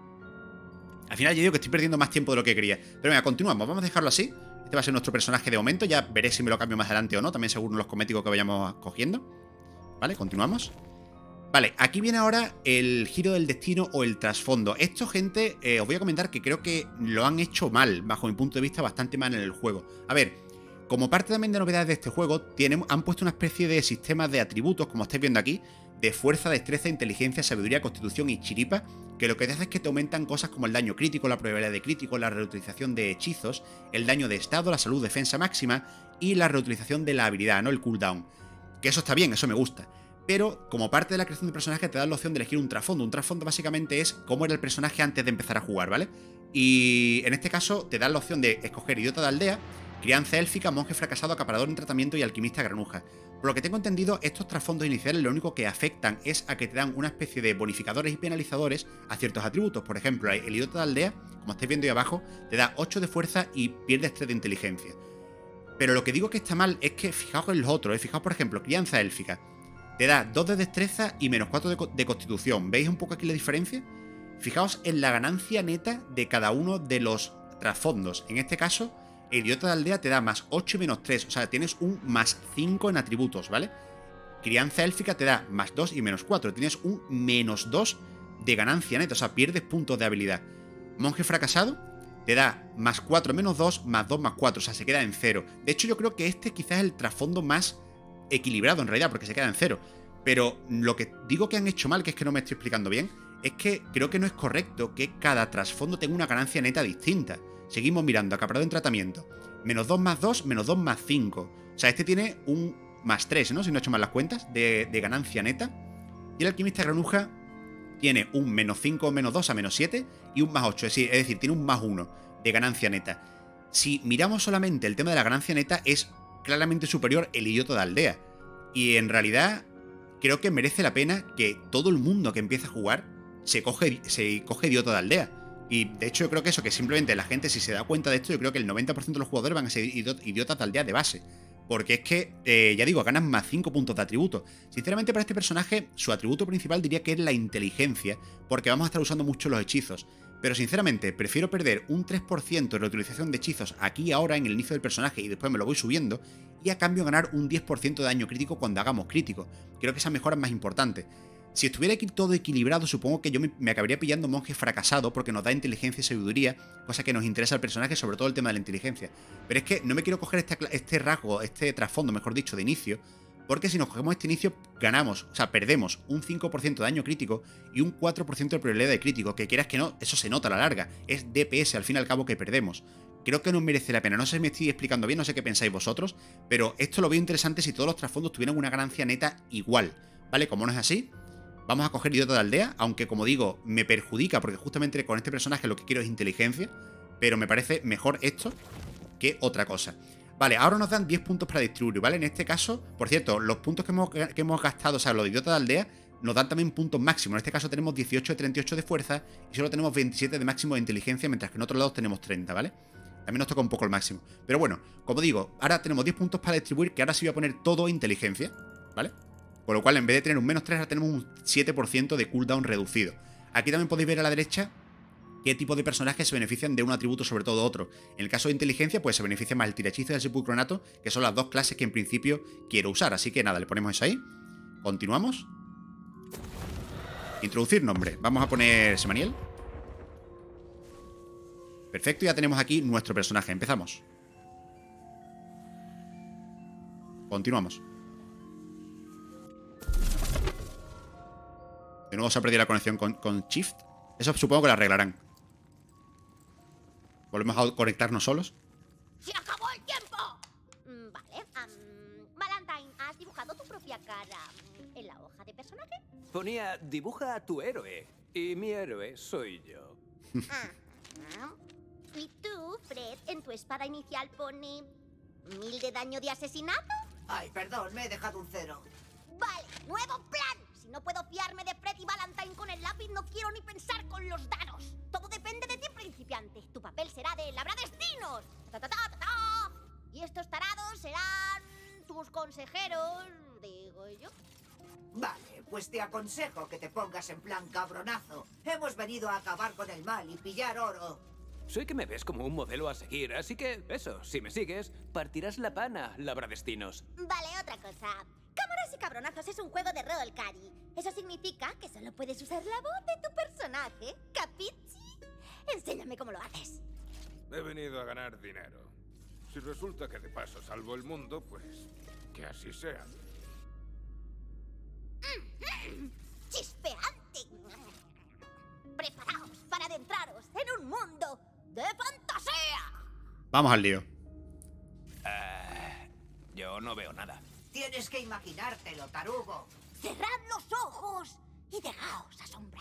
Speaker 1: Al final yo digo que estoy perdiendo más tiempo de lo que quería. Pero venga, continuamos, vamos a dejarlo así. Este va a ser nuestro personaje de momento. Ya veré si me lo cambio más adelante o no. También según los cosméticos que vayamos cogiendo. Vale, continuamos. Vale, aquí viene ahora el giro del destino o el trasfondo. Esto, gente, eh, os voy a comentar que creo que lo han hecho mal, bajo mi punto de vista, bastante mal en el juego. A ver, como parte también de novedades de este juego, tienen, han puesto una especie de sistemas de atributos, como estáis viendo aquí, de fuerza, destreza, inteligencia, sabiduría, constitución y chiripa, que lo que te hace es que te aumentan cosas como el daño crítico, la probabilidad de crítico, la reutilización de hechizos, el daño de estado, la salud, defensa máxima y la reutilización de la habilidad, ¿no? El cooldown. Que eso está bien, eso me gusta. Pero como parte de la creación de personaje te da la opción de elegir un trasfondo. Un trasfondo básicamente es cómo era el personaje antes de empezar a jugar, ¿vale? Y en este caso te da la opción de escoger idiota de aldea, crianza élfica, monje fracasado, acaparador en tratamiento y alquimista granuja. Por lo que tengo entendido, estos trasfondos iniciales lo único que afectan es a que te dan una especie de bonificadores y penalizadores a ciertos atributos. Por ejemplo, el idiota de aldea, como estáis viendo ahí abajo, te da ocho de fuerza y pierdes tres de inteligencia. Pero lo que digo que está mal es que fijaos en los otros, ¿eh? Fijaos por ejemplo, crianza élfica. Te da dos de destreza y menos cuatro de, co de constitución. ¿Veis un poco aquí la diferencia? Fijaos en la ganancia neta de cada uno de los trasfondos. En este caso, el idiota de aldea te da más ocho y menos tres. O sea, tienes un más cinco en atributos, ¿vale? Crianza élfica te da más dos y menos cuatro. Tienes un menos dos de ganancia neta. O sea, pierdes puntos de habilidad. Monje fracasado te da más cuatro menos dos, más dos más cuatro. O sea, se queda en cero. De hecho, yo creo que este quizás es el trasfondo más equilibrado en realidad, porque se queda en cero. Pero lo que digo que han hecho mal, que es que no me estoy explicando bien, es que creo que no es correcto que cada trasfondo tenga una ganancia neta distinta. Seguimos mirando, acaparado en tratamiento. Menos dos más dos, menos dos más cinco. O sea, este tiene un más tres, ¿no? Si no he hecho mal las cuentas, de, de ganancia neta. Y el alquimista granuja tiene un menos cinco, menos dos a menos siete y un más ocho. Es decir, es decir, tiene un más uno de ganancia neta. Si miramos solamente el tema de la ganancia neta, es claramente superior el idiota de aldea. Y en realidad, creo que merece la pena que todo el mundo que empieza a jugar se coge, se coge idiota de aldea. Y de hecho yo creo que eso, que simplemente la gente, si se da cuenta de esto, yo creo que el noventa por ciento de los jugadores van a ser idiotas de aldea de base. Porque es que, eh, ya digo, ganan más cinco puntos de atributo. Sinceramente, para este personaje, su atributo principal diría que es la inteligencia, porque vamos a estar usando mucho los hechizos. Pero sinceramente, prefiero perder un tres por ciento de la utilización de hechizos aquí y ahora en el inicio del personaje y después me lo voy subiendo, y a cambio ganar un diez por ciento de daño crítico cuando hagamos crítico. Creo que esa mejora es más importante. Si estuviera aquí todo equilibrado, supongo que yo me, me acabaría pillando monje fracasado porque nos da inteligencia y sabiduría, cosa que nos interesa al personaje, sobre todo el tema de la inteligencia. Pero es que no me quiero coger este, este rasgo, este trasfondo, mejor dicho, de inicio, porque si nos cogemos este inicio, ganamos, o sea, perdemos un cinco por ciento de daño crítico y un cuatro por ciento de probabilidad de crítico, que quieras que no, eso se nota a la larga, es D P S al fin y al cabo que perdemos. Creo que no merece la pena, no sé si me estoy explicando bien, no sé qué pensáis vosotros, pero esto lo veo interesante si todos los trasfondos tuvieran una ganancia neta igual, ¿vale? Como no es así, vamos a coger idiota de aldea, aunque como digo, me perjudica, porque justamente con este personaje lo que quiero es inteligencia, pero me parece mejor esto que otra cosa. Vale, ahora nos dan diez puntos para distribuir, ¿vale? En este caso, por cierto, los puntos que hemos, que hemos gastado, o sea, los idiotas de aldea, nos dan también puntos máximos. En este caso tenemos dieciocho de treinta y ocho de fuerza y solo tenemos veintisiete de máximo de inteligencia, mientras que en otros lados tenemos treinta, ¿vale? También nos toca un poco el máximo. Pero bueno, como digo, ahora tenemos diez puntos para distribuir, que ahora sí voy a poner todo inteligencia, ¿vale? Por lo cual, en vez de tener un menos tres, ahora tenemos un siete por ciento de cooldown reducido. Aquí también podéis ver a la derecha qué tipo de personajes se benefician de un atributo sobre todo otro. En el caso de inteligencia, pues se beneficia más el tirahechizo y el sepulcronato, que son las dos clases que en principio quiero usar. Así que nada, le ponemos eso ahí. Continuamos. Introducir nombre. Vamos a poner Semaniel. Perfecto, ya tenemos aquí nuestro personaje. Empezamos. Continuamos. De nuevo se ha perdido la conexión con, con Shift. Eso supongo que lo arreglarán. ¿Volvemos a conectarnos solos?
Speaker 5: ¡Se acabó el tiempo! Mm, vale. Um, Valentine, ¿has dibujado tu propia cara en la hoja de personaje?
Speaker 4: Ponía, dibuja a tu héroe. Y mi héroe soy yo.
Speaker 5: Ah, ah. ¿Y tú, Fred, en tu espada inicial pone mil de daño de asesinato?
Speaker 3: Ay, perdón, me he dejado un cero.
Speaker 5: Vale, nuevo plan. Si no puedo fiarme de Fred y Valentine con el lápiz, no quiero ni pensar con los dados. Todo depende de ti, principiante. Tu papel será de labradestinos. Ta, ta, ta, ta, ta. Y estos tarados serán tus consejeros, digo yo.
Speaker 3: Vale, pues te aconsejo que te pongas en plan cabronazo. Hemos venido a acabar con el mal y pillar oro.
Speaker 4: Soy que me ves como un modelo a seguir, así que eso, si me sigues, partirás la pana, labradestinos.
Speaker 5: Vale, otra cosa. Cámaras y Cabronazos es un juego de rol, Cari. Eso significa que solo puedes usar la voz de tu personaje, ¿capichi? Enséñame cómo lo haces.
Speaker 8: He venido a ganar dinero. Si resulta que de paso salvo el mundo, pues que así sea.
Speaker 5: Mm-hmm. ¡Chispeante! Preparaos para adentraros en un mundo de fantasía.
Speaker 1: Vamos al lío.
Speaker 4: Uh, yo no veo nada.
Speaker 3: Tienes que imaginártelo, tarugo.
Speaker 5: Cerrad los ojos y dejaos asombrar.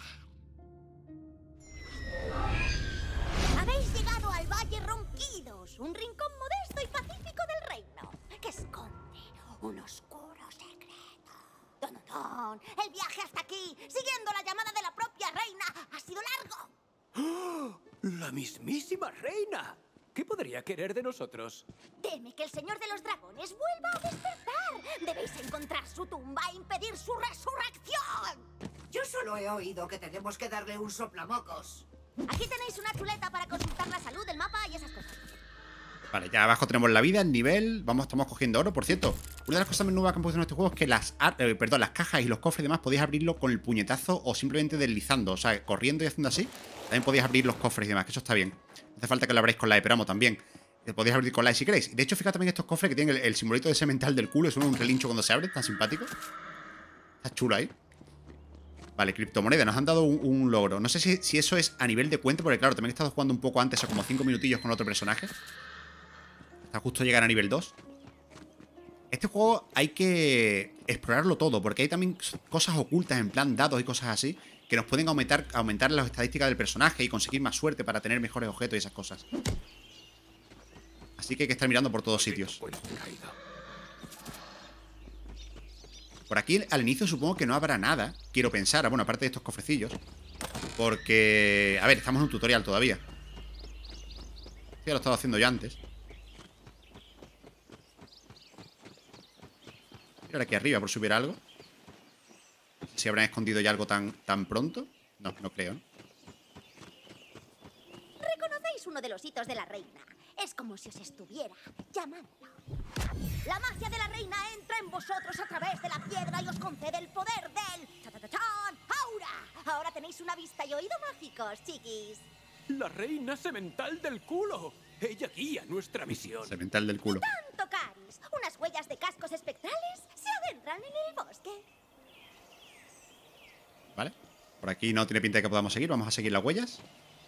Speaker 5: Habéis llegado al Valle Ronquidos, un rincón modesto y pacífico del reino, que esconde un oscuro secreto. ¡Don, don, don! El viaje hasta aquí, siguiendo la llamada de la propia reina, ha sido largo.
Speaker 4: ¡Oh! ¡La mismísima reina! ¿Qué podría querer de nosotros?
Speaker 5: Teme que el señor de los dragones vuelva a despertar. Debéis encontrar su tumba e impedir su resurrección.
Speaker 3: Yo solo he oído que tenemos que darle un soplamocos.
Speaker 5: Aquí tenéis una chuleta para consultar la salud, el mapa y esas cosas.
Speaker 1: Vale, ya abajo tenemos la vida, el nivel. Vamos, estamos cogiendo oro, por cierto. Una de las cosas más nuevas que han puesto en este juego es que las, eh, perdón, las cajas y los cofres y demás podéis abrirlo con el puñetazo o simplemente deslizando. O sea, corriendo y haciendo así. También podéis abrir los cofres y demás, que eso está bien. No hace falta que lo abráis con la E, pero vamos, también. Podéis abrir con la E si queréis. De hecho, fíjate también estos cofres que tienen el, el simbolito de ese mental del culo. Es un relincho cuando se abre, tan simpático. Está chulo ahí. Vale, criptomoneda, nos han dado un, un logro. No sé si, si eso es a nivel de cuenta, porque claro, también he estado jugando un poco antes, o como cinco minutillos con otro personaje. Hasta justo llegar a nivel dos. Este juego hay que explorarlo todo, porque hay también cosas ocultas, en plan dados y cosas así, que nos pueden aumentar, aumentar las estadísticas del personaje y conseguir más suerte para tener mejores objetos y esas cosas. Así que hay que estar mirando por todos sitios. Por aquí al inicio supongo que no habrá nada. Quiero pensar, bueno, aparte de estos cofrecillos. Porque, a ver, estamos en un tutorial todavía. Ya lo he estado haciendo yo antes. Y ahora aquí arriba por subir algo. Si habrán escondido ya algo tan, tan pronto. No, no creo, ¿no?
Speaker 5: ¿Reconocéis uno de los hitos de la reina? Es como si os estuviera llamando. La magia de la reina entra en vosotros a través de la piedra y os concede el poder del... ¡Ta-ta-ta-tan! ¡Aura! Ahora tenéis una vista y oído mágicos, chiquis.
Speaker 4: La reina semental del culo. Ella guía nuestra misión.
Speaker 1: Semental del culo.
Speaker 5: Tanto, Caris. Unas huellas de cascos espectrales se adentran en el bosque.
Speaker 1: Vale. Por aquí no tiene pinta de que podamos seguir. Vamos a seguir las huellas.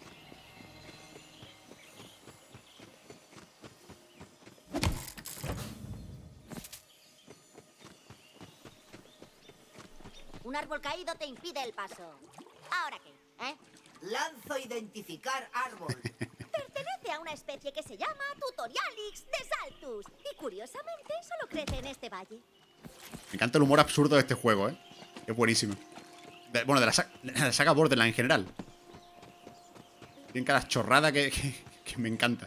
Speaker 5: Un árbol caído te impide el paso. ¿Ahora qué? ¿Eh?
Speaker 3: Lanzo identificar árbol.
Speaker 5: Pertenece a una especie que se llama Tutorialix de Saltus. Y curiosamente solo crece en este valle.
Speaker 1: Me encanta el humor absurdo de este juego, ¿eh? Es buenísimo. De- bueno, de la, sa- de la saga Borderlands en general. Tienen cada chorrada que, que, que me encanta.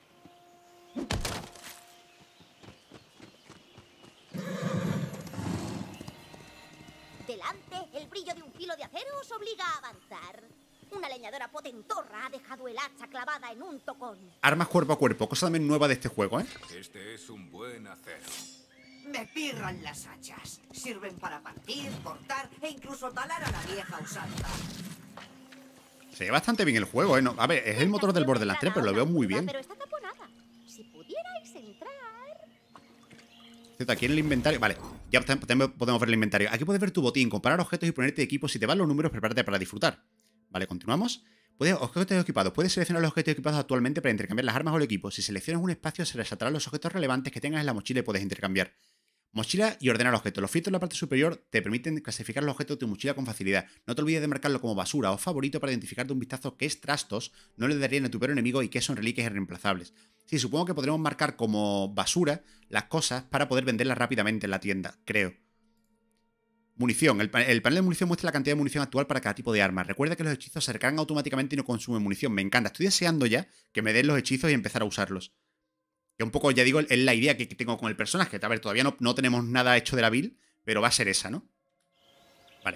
Speaker 5: Delante, el brillo de un filo de acero os obliga a avanzar. Una leñadora potentorra ha dejado el hacha clavada en un tocón.
Speaker 1: Armas cuerpo a cuerpo, cosa también nueva de este juego, ¿eh?
Speaker 8: Este es un buen acero.
Speaker 3: Me pirran las hachas. Sirven para partir, cortar e incluso talar a la vieja usanza.
Speaker 1: Se ve bastante bien el juego, ¿eh? No, a ver, es el motor del Borderlands tres, pero lo veo muy bien.
Speaker 5: Pero está taponada. Si pudierais entrar...
Speaker 1: Cierto, aquí en el inventario... Vale, ya te- te- podemos ver el inventario. Aquí puedes ver tu botín, comparar objetos y ponerte equipo. Si te van los números, prepárate para disfrutar. Vale, continuamos. Puedes, objetos equipados. Puedes seleccionar los objetos equipados actualmente para intercambiar las armas o el equipo. Si seleccionas un espacio, se resaltarán los objetos relevantes que tengas en la mochila y puedes intercambiar. Mochila y ordenar objetos. Los filtros en la parte superior te permiten clasificar los objetos de tu mochila con facilidad. No te olvides de marcarlo como basura o favorito para identificar de un vistazo qué es trastos no le darían a tu peor enemigo y qué son reliquias irreemplazables. Sí, supongo que podremos marcar como basura las cosas para poder venderlas rápidamente en la tienda, creo. Munición. El, pa- el panel de munición muestra la cantidad de munición actual para cada tipo de arma. Recuerda que los hechizos se recargan automáticamente y no consumen munición. Me encanta. Estoy deseando ya que me den los hechizos y empezar a usarlos. Que un poco, ya digo, es la idea que que tengo con el personaje. A ver, todavía no, no tenemos nada hecho de la build, pero va a ser esa, ¿no? Vale.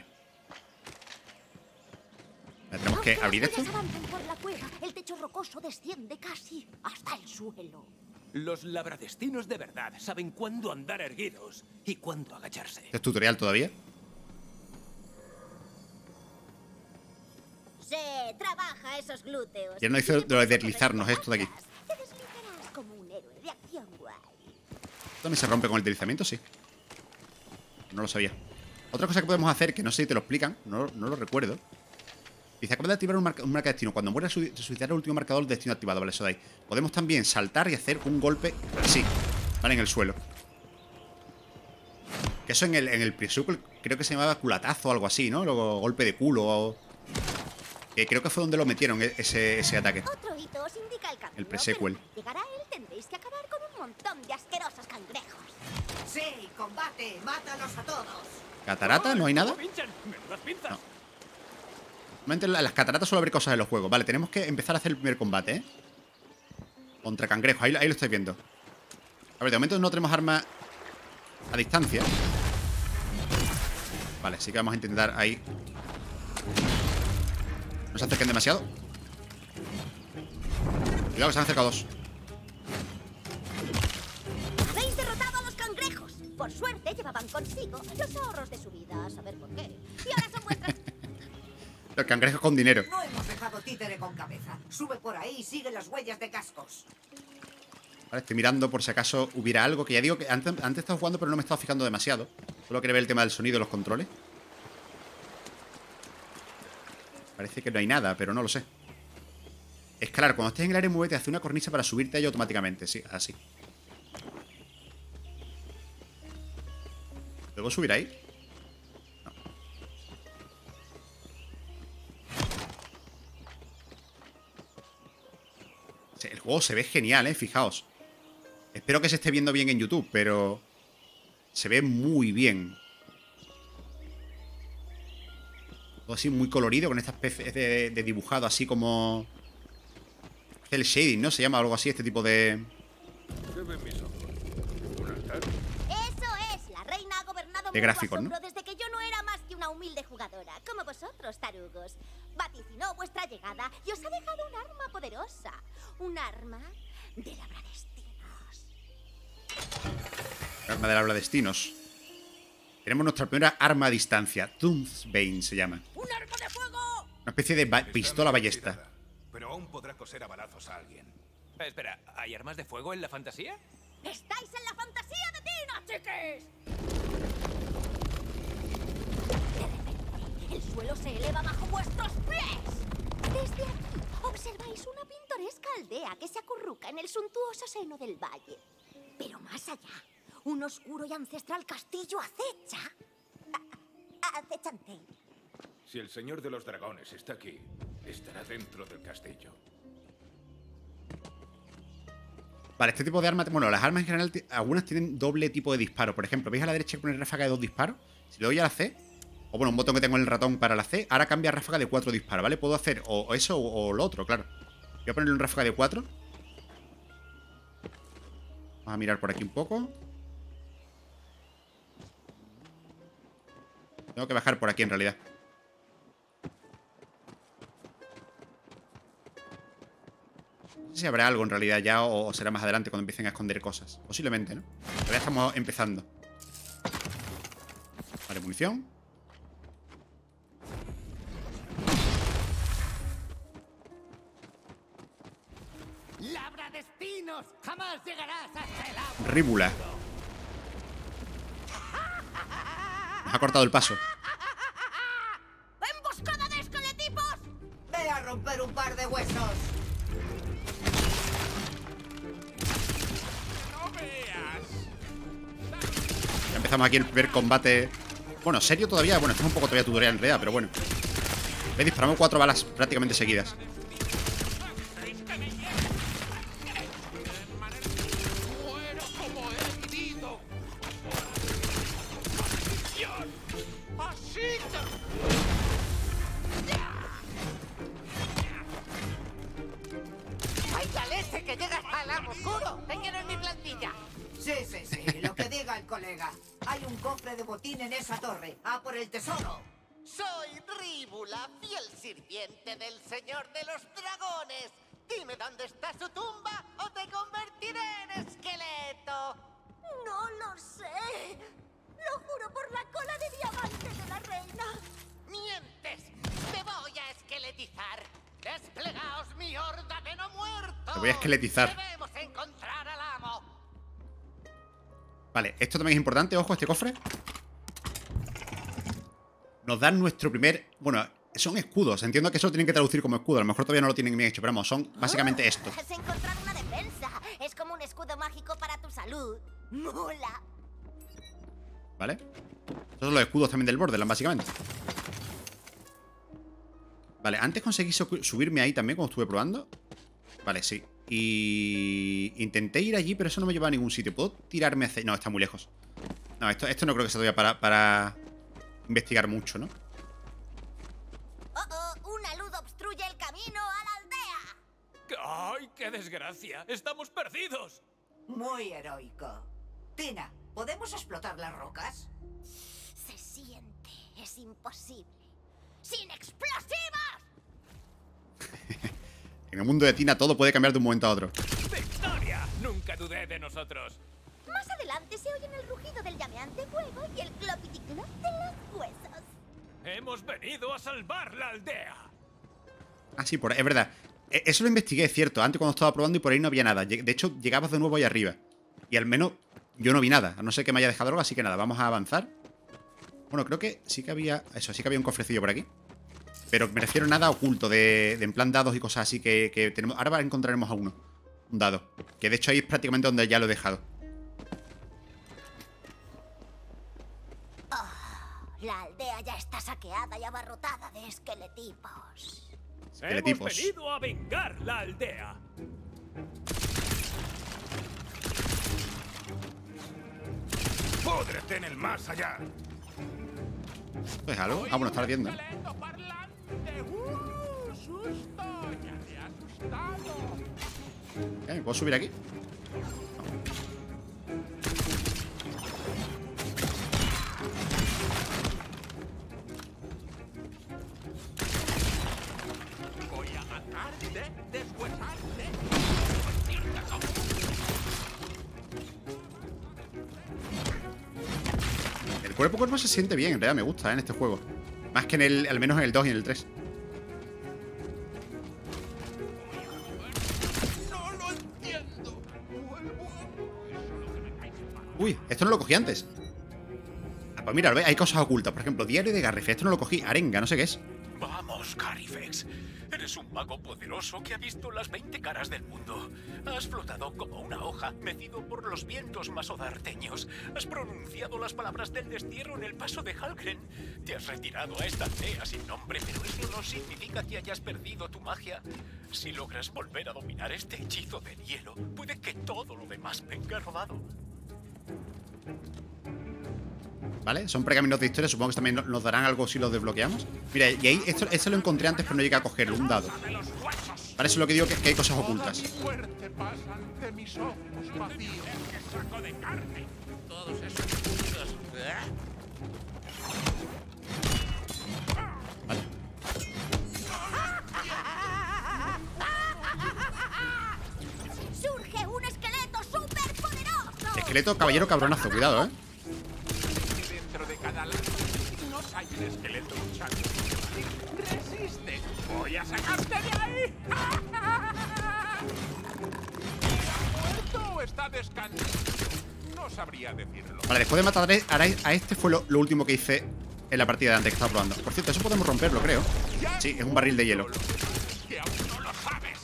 Speaker 1: Vale, tenemos que
Speaker 5: Aunque
Speaker 1: abrir
Speaker 5: las
Speaker 1: esto.
Speaker 5: huellas avanzan por la cueva, el techo rocoso desciende casi hasta el suelo.
Speaker 4: Los labradestinos de verdad saben cuándo andar erguidos y cuándo agacharse.
Speaker 1: ¿Este es tutorial todavía?
Speaker 5: Se trabaja esos glúteos.
Speaker 1: Ya no hizo
Speaker 5: Y
Speaker 1: lo de
Speaker 5: te
Speaker 1: deslizarnos esto de aquí.
Speaker 5: Te deslizarás como un héroe de acción guay.
Speaker 1: ¿Esto también se rompe con el deslizamiento? Sí. No lo sabía. Otra cosa que podemos hacer, que no sé si te lo explican, no, no lo recuerdo. Dice, acaba de activar un marca, un marca destino. Cuando muera, su- suicidará el último marcador de destino activado. Vale, eso de ahí. Podemos también saltar y hacer un golpe así. Vale, en el suelo. Que eso en el, en el pre-sequel creo que se llamaba culatazo o algo así, ¿no? Luego golpe de culo o... Que creo que fue donde lo metieron e- ese, ese ataque.
Speaker 5: Otro hito os indica el camino.
Speaker 1: El pre-sequel.
Speaker 5: pero para llegar a él tendréis que acabar con un montón de asquerosos cangrejos.
Speaker 3: Sí, combate, mátalos a todos.
Speaker 1: ¿Catarata? ¿No hay nada?
Speaker 4: ¿Cómo pinchan? ¡Menudas pinzas!
Speaker 1: No. Normalmente en la- en las cataratas suele haber cosas en los juegos. Vale, tenemos que empezar a hacer el primer combate, ¿eh? Contra cangrejos, ahí, ahí lo estáis viendo. A ver, de momento no tenemos armas a distancia. Vale, sí que vamos a intentar ahí. No se acerquen demasiado. Cuidado que se han acercado dos.
Speaker 5: Habéis derrotado a los cangrejos. Por suerte llevaban consigo los ahorros de su vida, a saber por qué. Y ahora son vuestras.
Speaker 1: Los cangrejos con dinero.
Speaker 3: No hemos dejado títere con cabeza. Sube por ahí y sigue las huellas de cascos.
Speaker 1: Vale, estoy mirando por si acaso hubiera algo. Que ya digo que antes, antes he estado jugando, pero no me he estado fijando demasiado. Solo quería ver el tema del sonido y los controles. Parece que no hay nada, pero no lo sé. Escalar. Cuando estés en el área, muévete hacia una cornisa para subirte ahí automáticamente. Sí, así. ¿Debo subir ahí? No. Sí, el juego se ve genial, eh, fijaos. Espero que se esté viendo bien en YouTube, pero... se ve muy bien. Todo así muy colorido, con esta especie de, de dibujado así como... El shading, ¿no? Se llama algo así, este tipo de...
Speaker 8: ¿Qué ven mis ojos? ¿Un altar?
Speaker 5: Eso es, la reina ha gobernado
Speaker 1: De
Speaker 5: mundo
Speaker 1: gráficos, ¿no?
Speaker 5: asombro desde que yo no era más que una humilde jugadora, como vosotros, tarugos. Vaticinó vuestra llegada y os ha dejado un arma poderosa. Un arma de labradestinos.
Speaker 1: Arma de labradestinos. Tenemos nuestra primera arma a distancia. Doomsbane se llama.
Speaker 5: ¡Un arma de fuego!
Speaker 1: Una especie de ba- pistola ballesta.
Speaker 9: Oxidada, pero aún podrá coser a balazos a alguien.
Speaker 4: Espera, ¿hay armas de fuego en la fantasía?
Speaker 5: ¡Estáis en la fantasía de Tina, chiques! De repente, el suelo se eleva bajo vuestros pies. Desde aquí observáis una pintoresca aldea que se acurruca en el suntuoso seno del valle. Pero más allá, un oscuro y ancestral castillo acecha. A- a- acechante.
Speaker 8: Si el señor de los dragones está aquí, estará dentro del castillo.
Speaker 1: Vale, este tipo de armas... Bueno, las armas en general, ti- algunas tienen doble tipo de disparo. Por ejemplo, ¿veis a la derecha que pone ráfaga de dos disparos? Si le doy a la C, o bueno, un botón que tengo en el ratón para la C, ahora cambia a ráfaga de cuatro disparos, ¿vale? Puedo hacer o, o eso o, o lo otro, claro. Voy a ponerle un ráfaga de cuatro. Vamos a mirar por aquí un poco. Tengo que bajar por aquí en realidad. No sé si habrá algo en realidad ya o será más adelante cuando empiecen a esconder cosas. Posiblemente, ¿no? Todavía estamos empezando. Vale, munición.
Speaker 3: ¡Labradestinos! ¡Jamás llegarás hasta el agua!
Speaker 1: Ríbula. Nos ha cortado el paso.
Speaker 5: ¡Emboscada de esqueletipos!
Speaker 3: ¡Ve a romper un par de huesos!
Speaker 1: Ya empezamos aquí el primer combate. Bueno, serio todavía. Bueno, esto es un poco todavía tutorial en realidad, pero bueno. Le disparamos cuatro balas prácticamente seguidas.
Speaker 3: ¡Ay, la leche que llega hasta el amo oscuro! ¡Te quiero en mi plantilla! Sí, sí, sí, lo que diga el colega. Hay un cofre de botín en esa torre. ¡A por el tesoro!
Speaker 10: Soy Ríbula, fiel sirviente del Señor de los Dragones. Dime dónde está su tumba o te convertiré en esqueleto.
Speaker 5: No lo sé. Lo juro por la cola de diamante de la reina.
Speaker 10: ¡Mientes! ¡Te voy a esqueletizar! ¡Desplegaos mi horda de no muertos!
Speaker 1: Te voy a esqueletizar.
Speaker 10: ¡Debemos encontrar al amo!
Speaker 1: Vale, esto también es importante. Ojo, este cofre. Nos dan nuestro primer... Bueno, son escudos. Entiendo que eso lo tienen que traducir como escudo. A lo mejor todavía no lo tienen bien hecho, pero vamos, son básicamente
Speaker 5: Oh,
Speaker 1: esto.
Speaker 5: Has encontrado una defensa. Es como un escudo mágico para tu salud. Mola.
Speaker 1: ¿Vale? Estos son los escudos también del Borderlands, básicamente. Vale, antes conseguí su- subirme ahí también cuando estuve probando. Vale, sí. Y... intenté ir allí, pero eso no me lleva a ningún sitio. ¿Puedo tirarme hacia...? No, está muy lejos. No, esto, esto no creo que sea todavía para, para investigar mucho, ¿no?
Speaker 5: Oh, oh, una luz obstruye el camino a la aldea.
Speaker 4: ¡Ay, qué desgracia! ¡Estamos perdidos!
Speaker 3: Muy heroico. Tina, ¿podemos explotar las rocas?
Speaker 5: Se siente. Es imposible. ¡Sin explosivos!
Speaker 1: En el mundo de Tina todo puede cambiar de un momento a otro.
Speaker 4: ¡Victoria! Nunca dudé de nosotros.
Speaker 5: Más adelante se oyen el rugido del llameante fuego y el clopiti-clop de los huesos.
Speaker 4: Hemos venido a salvar la aldea.
Speaker 1: Ah, sí, por, es verdad. E- Eso lo investigué, es cierto. Antes cuando estaba probando y por ahí no había nada. Lle- De hecho, llegabas de nuevo ahí arriba. Y al menos yo no vi nada. A no ser que me haya dejado algo, así que nada, vamos a avanzar. Bueno, creo que sí que había... Eso, sí que había un cofrecillo por aquí. Pero me refiero a nada oculto, de, de en plan dados y cosas así que, que tenemos... Ahora encontraremos a uno. Un dado. Que de hecho ahí es prácticamente donde ya lo he dejado.
Speaker 5: La aldea ya está saqueada y abarrotada de esqueletipos.
Speaker 1: Esqueletipos.
Speaker 4: Hemos venido a vengar la aldea.
Speaker 9: ¡Púdrete en el más allá!
Speaker 1: ¿Esto es algo? Ah, bueno, está ardiendo.
Speaker 4: ¡Esqueleto parlante!
Speaker 1: ¿Eh? ¿Puedo subir aquí?
Speaker 9: Voy a matarte, deshuesarte.
Speaker 1: El cuerpo a cuerpo se siente bien, en realidad me gusta, ¿eh? En este juego. Más que en el, al menos en el dos y en el tres.
Speaker 9: No lo entiendo.
Speaker 1: Uy, esto no lo cogí antes. Ah, pues mira, hay cosas ocultas. Por ejemplo, diario de Garrifex. Esto no lo cogí. Arenga, no sé qué es.
Speaker 11: Vamos, Garrifex. Eres un mago poderoso que ha visto las veinte caras del mundo. Has flotado como una hoja, mecido por los vientos masodarteños. Has pronunciado las palabras del destierro en el paso de Halgren. Te has retirado a esta aldea sin nombre, pero eso no significa que hayas perdido tu magia. Si logras volver a dominar este hechizo del hielo, puede que todo lo demás venga rodado.
Speaker 1: ¿Vale? Son pergaminos de historia. Supongo que también nos darán algo si los desbloqueamos. Mira, y ahí, esto, esto lo encontré antes, pero no llegué a cogerlo. Un dado. Vale, eso es lo que digo, que, que hay cosas ocultas. Vale.
Speaker 5: ¡Surge un esqueleto superpoderoso!
Speaker 1: Esqueleto, caballero, cabronazo. Cuidado, ¿eh?
Speaker 9: Dentro de cada lado nos hay un esqueleto luchando. ¡Resiste! ¡Voy a sacarte de ahí! ¿Está muerto o está descansando? No sabría decirlo.
Speaker 1: Vale, después de matar a este fue lo, lo último que hice en la partida de antes que estaba probando. Por cierto, eso podemos romperlo, creo. Sí, es un barril de hielo.
Speaker 9: Que aún no lo sabes.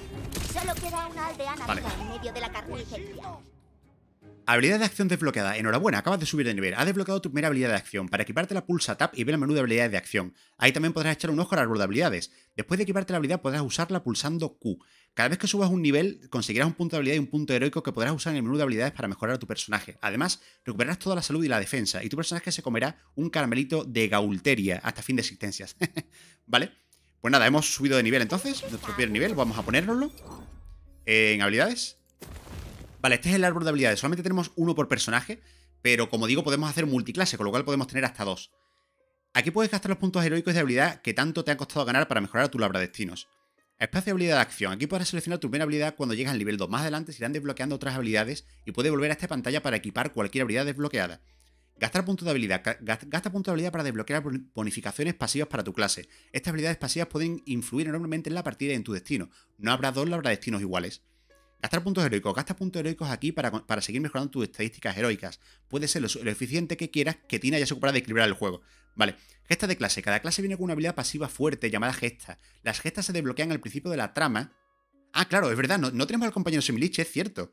Speaker 5: Solo queda una aldeana
Speaker 1: Vale.
Speaker 5: viva en medio de la carnicería.
Speaker 1: Habilidad de acción desbloqueada. Enhorabuena, acabas de subir de nivel. Has desbloqueado tu primera habilidad de acción. Para equipártela, pulsa Tab y ve el menú de habilidades de acción. Ahí también podrás echar un ojo al árbol de habilidades. Después de equiparte la habilidad, podrás usarla pulsando Q. Cada vez que subas un nivel, conseguirás un punto de habilidad y un punto heroico que podrás usar en el menú de habilidades para mejorar a tu personaje. Además, recuperarás toda la salud y la defensa, y tu personaje se comerá un caramelito de gaulteria hasta fin de existencias. ¿Vale? Pues nada, hemos subido de nivel entonces. Nuestro primer nivel, vamos a ponérnoslo. Eh, en habilidades. Vale, este es el árbol de habilidades. Solamente tenemos uno por personaje, pero como digo, podemos hacer multiclase, con lo cual podemos tener hasta dos. Aquí puedes gastar los puntos heroicos de habilidad que tanto te han costado ganar para mejorar tu labradestinos. Espacio de habilidad de acción. Aquí podrás seleccionar tu primera habilidad cuando llegas al nivel dos. Más adelante se irán desbloqueando otras habilidades y puedes volver a esta pantalla para equipar cualquier habilidad desbloqueada. Gastar puntos de habilidad. Gasta puntos de habilidad para desbloquear bonificaciones pasivas para tu clase. Estas habilidades pasivas pueden influir enormemente en la partida y en tu destino. No habrá dos labradestinos iguales. Gastar puntos heroicos. Gasta puntos heroicos aquí para, para seguir mejorando tus estadísticas heroicas. Puede ser lo, lo eficiente que quieras que Tina ya se ocupará de equilibrar el juego. Vale. Gesta de clase. Cada clase viene con una habilidad pasiva fuerte llamada gesta. Las gestas se desbloquean al principio de la trama. Ah, claro, es verdad. No, no tenemos al compañero Semilich, es cierto.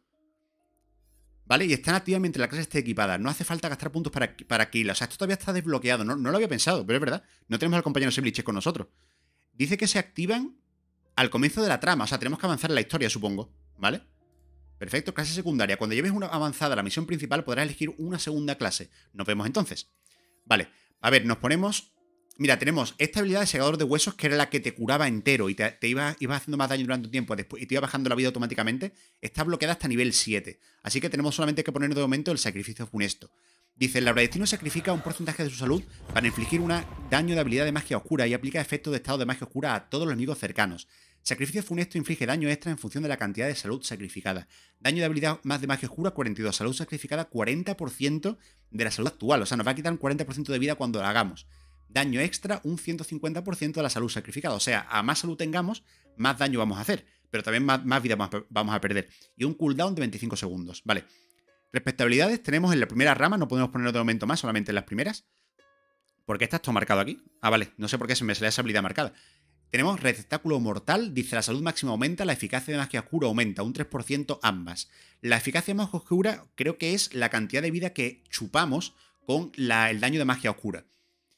Speaker 1: Vale, y están activas mientras la clase esté equipada. No hace falta gastar puntos para, para Kill. O sea, esto todavía está desbloqueado. No, no lo había pensado, pero es verdad. No tenemos al compañero Semilich con nosotros. Dice que se activan al comienzo de la trama. O sea, tenemos que avanzar en la historia, supongo. ¿Vale? Perfecto, clase secundaria. Cuando lleves una avanzada a la misión principal podrás elegir una segunda clase. Nos vemos entonces. Vale, a ver, nos ponemos... Mira, tenemos esta habilidad de segador de huesos que era la que te curaba entero y te, te iba, ibas haciendo más daño durante un tiempo después, y te iba bajando la vida automáticamente. Está bloqueada hasta nivel siete. Así que tenemos solamente que poner de momento el sacrificio funesto. Dice, el labradestino sacrifica un porcentaje de su salud para infligir un daño de habilidad de magia oscura y aplica efectos de estado de magia oscura a todos los enemigos cercanos. Sacrificio funesto inflige daño extra en función de la cantidad de salud sacrificada. Daño de habilidad más de magia oscura, cuarenta y dos. Salud sacrificada, cuarenta por ciento de la salud actual. O sea, nos va a quitar un cuarenta por ciento de vida cuando lo hagamos. Daño extra, un ciento cincuenta por ciento de la salud sacrificada. O sea, a más salud tengamos, más daño vamos a hacer. Pero también más, más vida vamos a perder. Y un cooldown de veinticinco segundos. Vale. Respecto a habilidades, tenemos en la primera rama, no podemos ponerlo de momento más, solamente en las primeras. ¿Por qué está esto marcado aquí? Ah, vale. No sé por qué se me sale esa habilidad marcada. Tenemos receptáculo mortal, dice la salud máxima aumenta, la eficacia de magia oscura aumenta, un tres por ciento ambas. La eficacia de magia oscura creo que es la cantidad de vida que chupamos con la, el daño de magia oscura.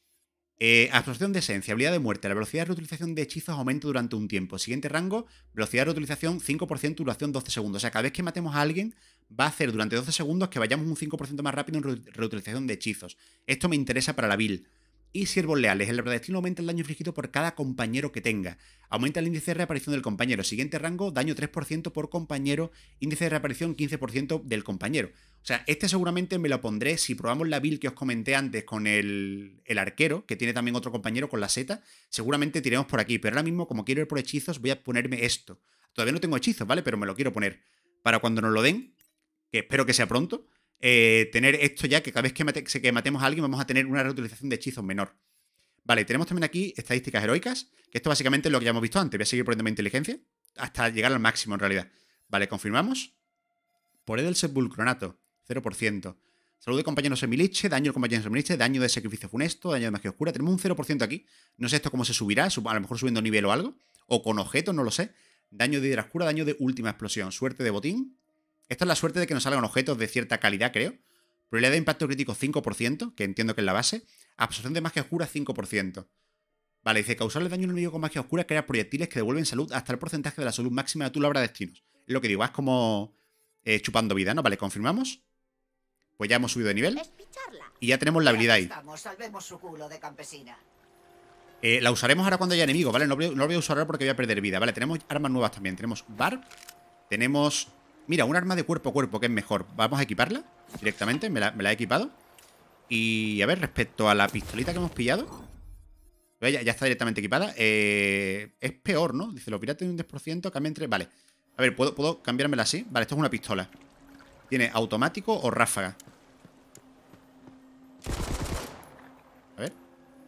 Speaker 1: Eh, absorción de esencia, habilidad de muerte, la velocidad de reutilización de hechizos aumenta durante un tiempo. Siguiente rango, velocidad de reutilización cinco por ciento, duración doce segundos. O sea, cada vez que matemos a alguien va a hacer durante doce segundos que vayamos un cinco por ciento más rápido en re reutilización de hechizos. Esto me interesa para la build. Y siervos leales. El labradestino aumenta el daño infligido por cada compañero que tenga. Aumenta el índice de reaparición del compañero. Siguiente rango, daño tres por ciento por compañero. Índice de reaparición quince por ciento del compañero. O sea, este seguramente me lo pondré si probamos la build que os comenté antes con el, el arquero, que tiene también otro compañero con la seta. Seguramente tiremos por aquí. Pero ahora mismo, como quiero ir por hechizos, voy a ponerme esto. Todavía no tengo hechizos, ¿vale? Pero me lo quiero poner. Para cuando nos lo den, que espero que sea pronto, eh, tener esto ya, que cada vez que, mate, que matemos a alguien vamos a tener una reutilización de hechizos menor. Vale, tenemos también aquí estadísticas heroicas, que esto básicamente es lo que ya hemos visto antes. Voy a seguir poniendo mi inteligencia hasta llegar al máximo en realidad. Vale, confirmamos. Poder del sepulcronato, cero por ciento. Salud de compañeros semiliche, daño de compañeros semiliche, daño de sacrificio funesto, daño de magia oscura. Tenemos un cero por ciento aquí. No sé esto cómo se subirá, a lo mejor subiendo nivel o algo. O con objetos, no lo sé. Daño de hidra oscura, daño de última explosión. Suerte de botín. Esta es la suerte de que nos salgan objetos de cierta calidad, creo. Probabilidad de impacto crítico cinco por ciento, que entiendo que es la base. Absorción de magia oscura cinco por ciento. Vale, dice, causarle daño a un enemigo con magia oscura crea proyectiles que devuelven salud hasta el porcentaje de la salud máxima de tu labradestinos. Es lo que digo, es como eh, chupando vida, ¿no? Vale, confirmamos. Pues ya hemos subido de nivel. Y ya tenemos la habilidad ahí.
Speaker 3: Estamos, salvemos su culo de campesina.
Speaker 1: Eh, la usaremos ahora cuando haya enemigos, ¿vale? No, no lo voy a usar ahora porque voy a perder vida, ¿vale? Tenemos armas nuevas también. Tenemos Barb. Tenemos... Mira, un arma de cuerpo a cuerpo que es mejor. Vamos a equiparla directamente. Me la, me la he equipado. Y a ver, respecto a la pistolita que hemos pillado, ya, ya está directamente equipada. Eh, es peor, ¿no? Dice, los piratas tienen un diez por ciento, cambia entre... Vale. A ver, ¿puedo, ¿puedo cambiármela así? Vale, esto es una pistola. Tiene automático o ráfaga. A ver.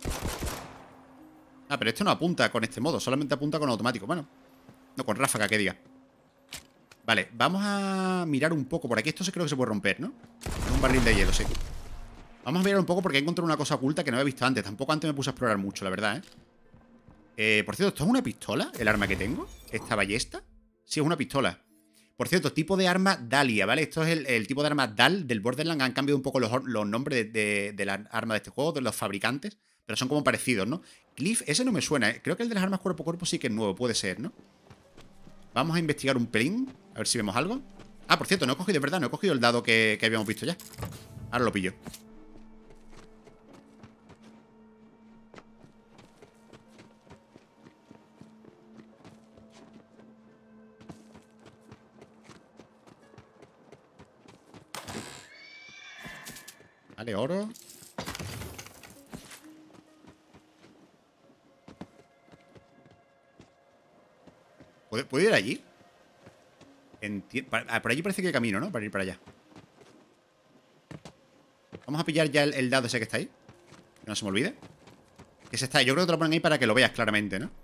Speaker 1: Ah, pero esto no apunta con este modo. Solamente apunta con automático. Bueno. No, con ráfaga, que diga. Vale, vamos a mirar un poco. Por aquí esto sí creo que se puede romper, ¿no? Es un barril de hielo, sí. Vamos a mirar un poco porque he encontrado una cosa oculta que no había visto antes. Tampoco antes me puse a explorar mucho, la verdad, ¿eh? eh por cierto, ¿esto es una pistola? ¿El arma que tengo? ¿Esta ballesta? Sí, es una pistola. Por cierto, tipo de arma Dahlia, ¿vale? Esto es el, el tipo de arma D A L del Borderlands. Han cambiado un poco los, los nombres de, de, de las armas de este juego, de los fabricantes. Pero son como parecidos, ¿no? Cliff, ese no me suena, ¿eh? Creo que el de las armas cuerpo a cuerpo sí que es nuevo, puede ser, ¿no? Vamos a investigar un pelín. A ver si vemos algo. Ah, por cierto, no he cogido, de verdad, no he cogido el dado que, que habíamos visto ya. Ahora lo pillo. Vale, oro. ¿Puedo, ¿Puedo ir allí? Enti ah, por allí parece que hay camino, ¿no? Para ir para allá. Vamos a pillar ya el, el dado ese que está ahí. Que no se me olvide. Que ese está ahí. Yo creo que te lo ponen ahí para que lo veas claramente, ¿no?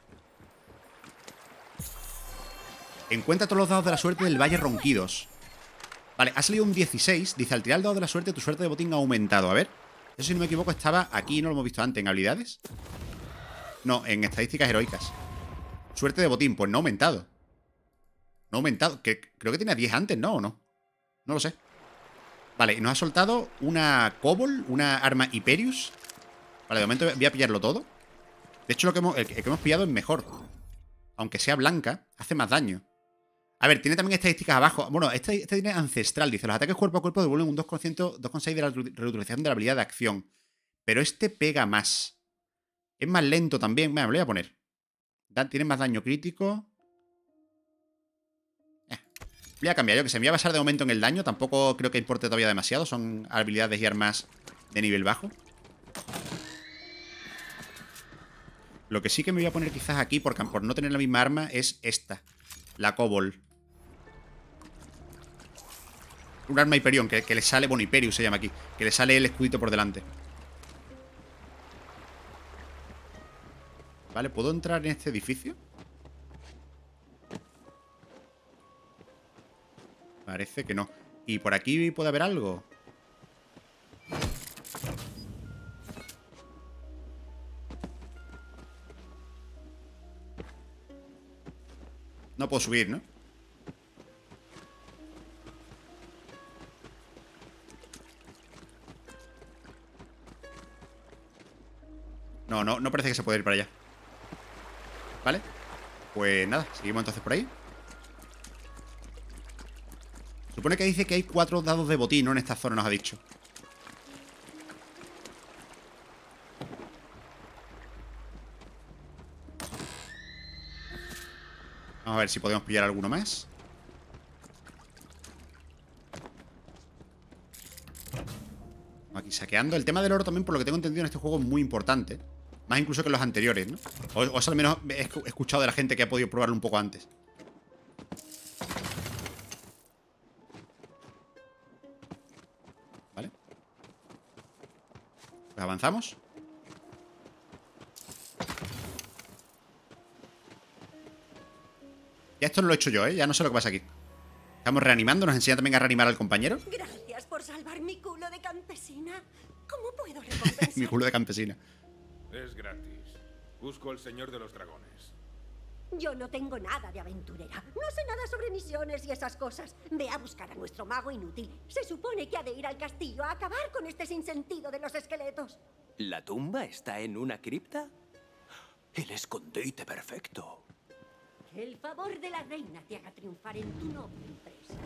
Speaker 1: Encuentra todos los dados de la suerte del Valle Ronquidos. Vale, ha salido un dieciséis. Dice, al tirar el dado de la suerte, tu suerte de botín ha aumentado. A ver. Eso, si no me equivoco, estaba aquí. No lo hemos visto antes. ¿En habilidades? No, en estadísticas heroicas. Suerte de botín. Pues no ha aumentado. No ha aumentado. Que, creo que tenía diez antes, ¿no? ¿O no? No lo sé. Vale, y nos ha soltado una Cobol, una arma Hyperius. Vale, de momento voy a pillarlo todo. De hecho, lo que hemos, el que hemos pillado es mejor. Aunque sea blanca, hace más daño. A ver, tiene también estadísticas abajo. Bueno, este, este tiene ancestral. Dice, los ataques cuerpo a cuerpo devuelven un dos por ciento, dos coma seis de la reutilización de la habilidad de acción. Pero este pega más. Es más lento también. Bueno, me lo voy a poner. Da, tiene más daño crítico. Eh, voy a cambiar yo, que se me voy a basar de momento en el daño. Tampoco creo que importe todavía demasiado. Son habilidades y armas de nivel bajo. Lo que sí que me voy a poner quizás aquí, por, por no tener la misma arma, es esta. La Cobol. Un arma Hyperion, que, que le sale... Bueno, Hyperius se llama aquí. Que le sale el escudito por delante. Vale, ¿puedo entrar en este edificio? Parece que no. ¿Y por aquí puede haber algo? No puedo subir, ¿no? No, no, no parece que se pueda ir para allá. Vale. Pues nada, seguimos entonces por ahí. Supone que dice que hay cuatro dados de botín, ¿no? En esta zona nos ha dicho. Vamos a ver si podemos pillar alguno más. Aquí saqueando. El tema del oro también, por lo que tengo entendido en este juego, es muy importante. Más incluso que en los anteriores, ¿no? O, o eso al menos he escuchado de la gente que ha podido probarlo un poco antes. Vale. Pues avanzamos. Ya esto no lo he hecho yo, ¿eh? Ya no sé lo que pasa aquí. Estamos reanimando. Nos enseña también a reanimar al compañero.
Speaker 12: Gracias por salvar mi culo de campesina. ¿Cómo puedo recompensar?
Speaker 1: Mi culo de campesina.
Speaker 8: Es gratis. Busco al señor de los dragones.
Speaker 12: Yo no tengo nada de aventurera. No sé nada sobre misiones y esas cosas. Ve a buscar a nuestro mago inútil. Se supone que ha de ir al castillo a acabar con este sinsentido de los esqueletos.
Speaker 4: ¿La tumba está en una cripta? El escondite perfecto.
Speaker 12: Que el favor de la reina te haga triunfar en tu noble empresa.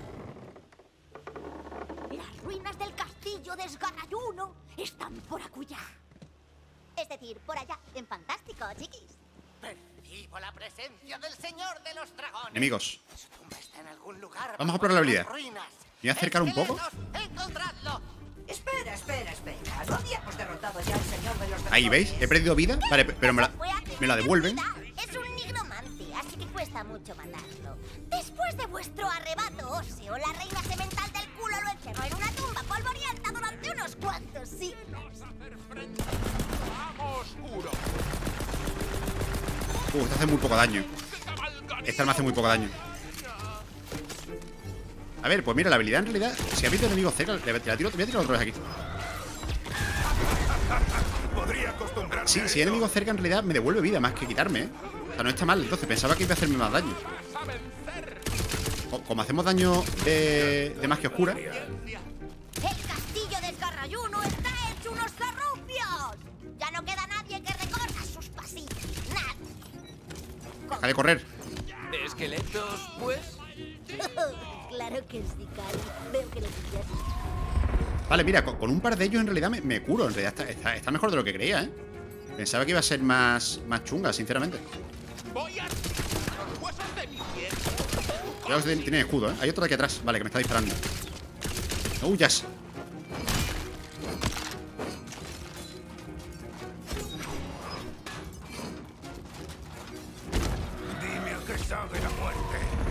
Speaker 5: Las ruinas del castillo de Esgarrayuno están por acullá. Es decir, por allá, en Fantástico, chiquis.
Speaker 10: Percibo la presencia del señor de los dragones.
Speaker 1: Enemigos.
Speaker 10: Su tumba está en algún lugar.
Speaker 1: Vamos a probar la habilidad.
Speaker 10: Ruinas.
Speaker 1: Me voy a acercar un poco.
Speaker 10: ¡Encontradlo!
Speaker 3: Espera, espera, espera. ¿No habíamos derrotado ya al señor de los dragones?
Speaker 1: Ahí, ¿veis? He perdido vida. Vale, pero me la, me la devuelven.
Speaker 5: Es un nigromante, así que cuesta mucho matarlo. Después de vuestro arrebato óseo, la reina semental del culo lo encerró en una tumba polvorienta durante unos cuantos siglos.
Speaker 1: Uh, esta hace muy poco daño. Esta me hace muy poco daño. A ver, pues mira, la habilidad en realidad, si ha habido enemigos cerca, le la tiro, voy a tirar otra vez aquí. Sí, si hay enemigos cerca en realidad me devuelve vida más que quitarme, ¿eh? O sea, no está mal, entonces pensaba que iba a hacerme más daño. Como hacemos daño de, de magia oscura.
Speaker 5: El castillo de Esgarrayuno está hecho unos zarrupios. Ya no queda nadie que recorra sus pasillos. Nadie.
Speaker 1: Deja de correr.
Speaker 4: ¿Esqueletos, pues?
Speaker 5: Claro que sí, Cali. Veo que lo pillas.
Speaker 1: Vale, mira, con, con un par de ellos en realidad me, me curo. En realidad está, está, está mejor de lo que creía, ¿eh? Pensaba que iba a ser más, más chunga, sinceramente. Cuidado que tiene escudo, ¿eh? Hay otro de aquí atrás. Vale, que me está disparando. ¡Uh, yes!
Speaker 9: Dime a qué sabe la muerte.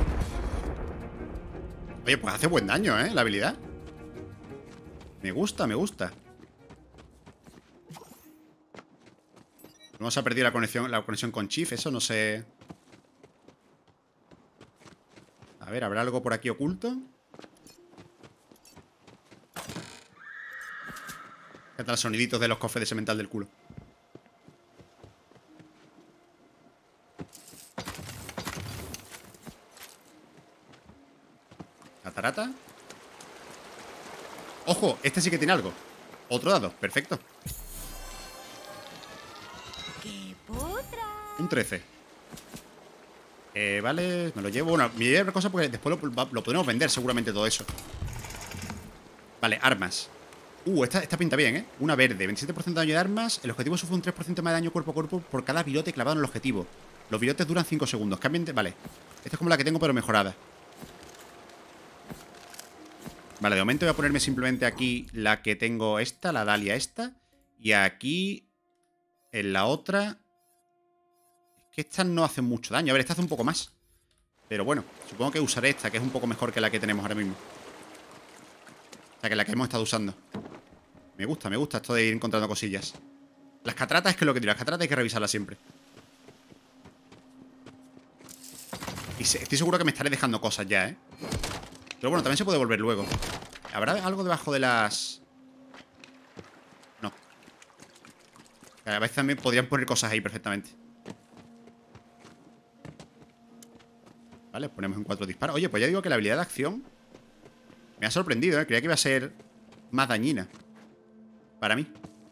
Speaker 1: Oye, pues hace buen daño, ¿eh? La habilidad. Me gusta, me gusta. No se ha perdido la conexión, la conexión con Chief. Eso no sé. A ver, ¿habrá algo por aquí oculto? ¿Qué tal los soniditos de los cofres de semental del culo? Catarata. ¡Ojo! Este sí que tiene algo. Otro dado, perfecto.
Speaker 5: ¡Qué potra!
Speaker 1: Un trece. Eh, vale, me lo llevo. Bueno, me llevo otra cosa porque después lo, lo podemos vender seguramente todo eso. Vale, armas. Uh, esta, esta pinta bien, ¿eh? Una verde, veintisiete por ciento de daño de armas. El objetivo sufre un tres por ciento más de daño cuerpo a cuerpo por cada virote clavado en el objetivo. Los virotes duran cinco segundos. Cambien de... Vale. Esta es como la que tengo, pero mejorada. Vale, de momento voy a ponerme simplemente aquí la que tengo esta, la Dahlia esta. Y aquí, en la otra... Es que estas no hacen mucho daño. A ver, esta hace un poco más. Pero bueno, supongo que usaré esta, que es un poco mejor que la que tenemos ahora mismo. O sea, que la que hemos estado usando. Me gusta, me gusta esto de ir encontrando cosillas. Las cataratas es que es lo que digo. Las cataratas hay que revisarlas siempre. Y estoy seguro que me estaré dejando cosas ya, ¿eh? Pero bueno, también se puede volver luego. ¿Habrá algo debajo de las...? No. A veces también podrían poner cosas ahí perfectamente. Vale, ponemos en cuatro disparos. Oye, pues ya digo que la habilidad de acción me ha sorprendido, ¿eh? Creía que iba a ser más dañina para mí.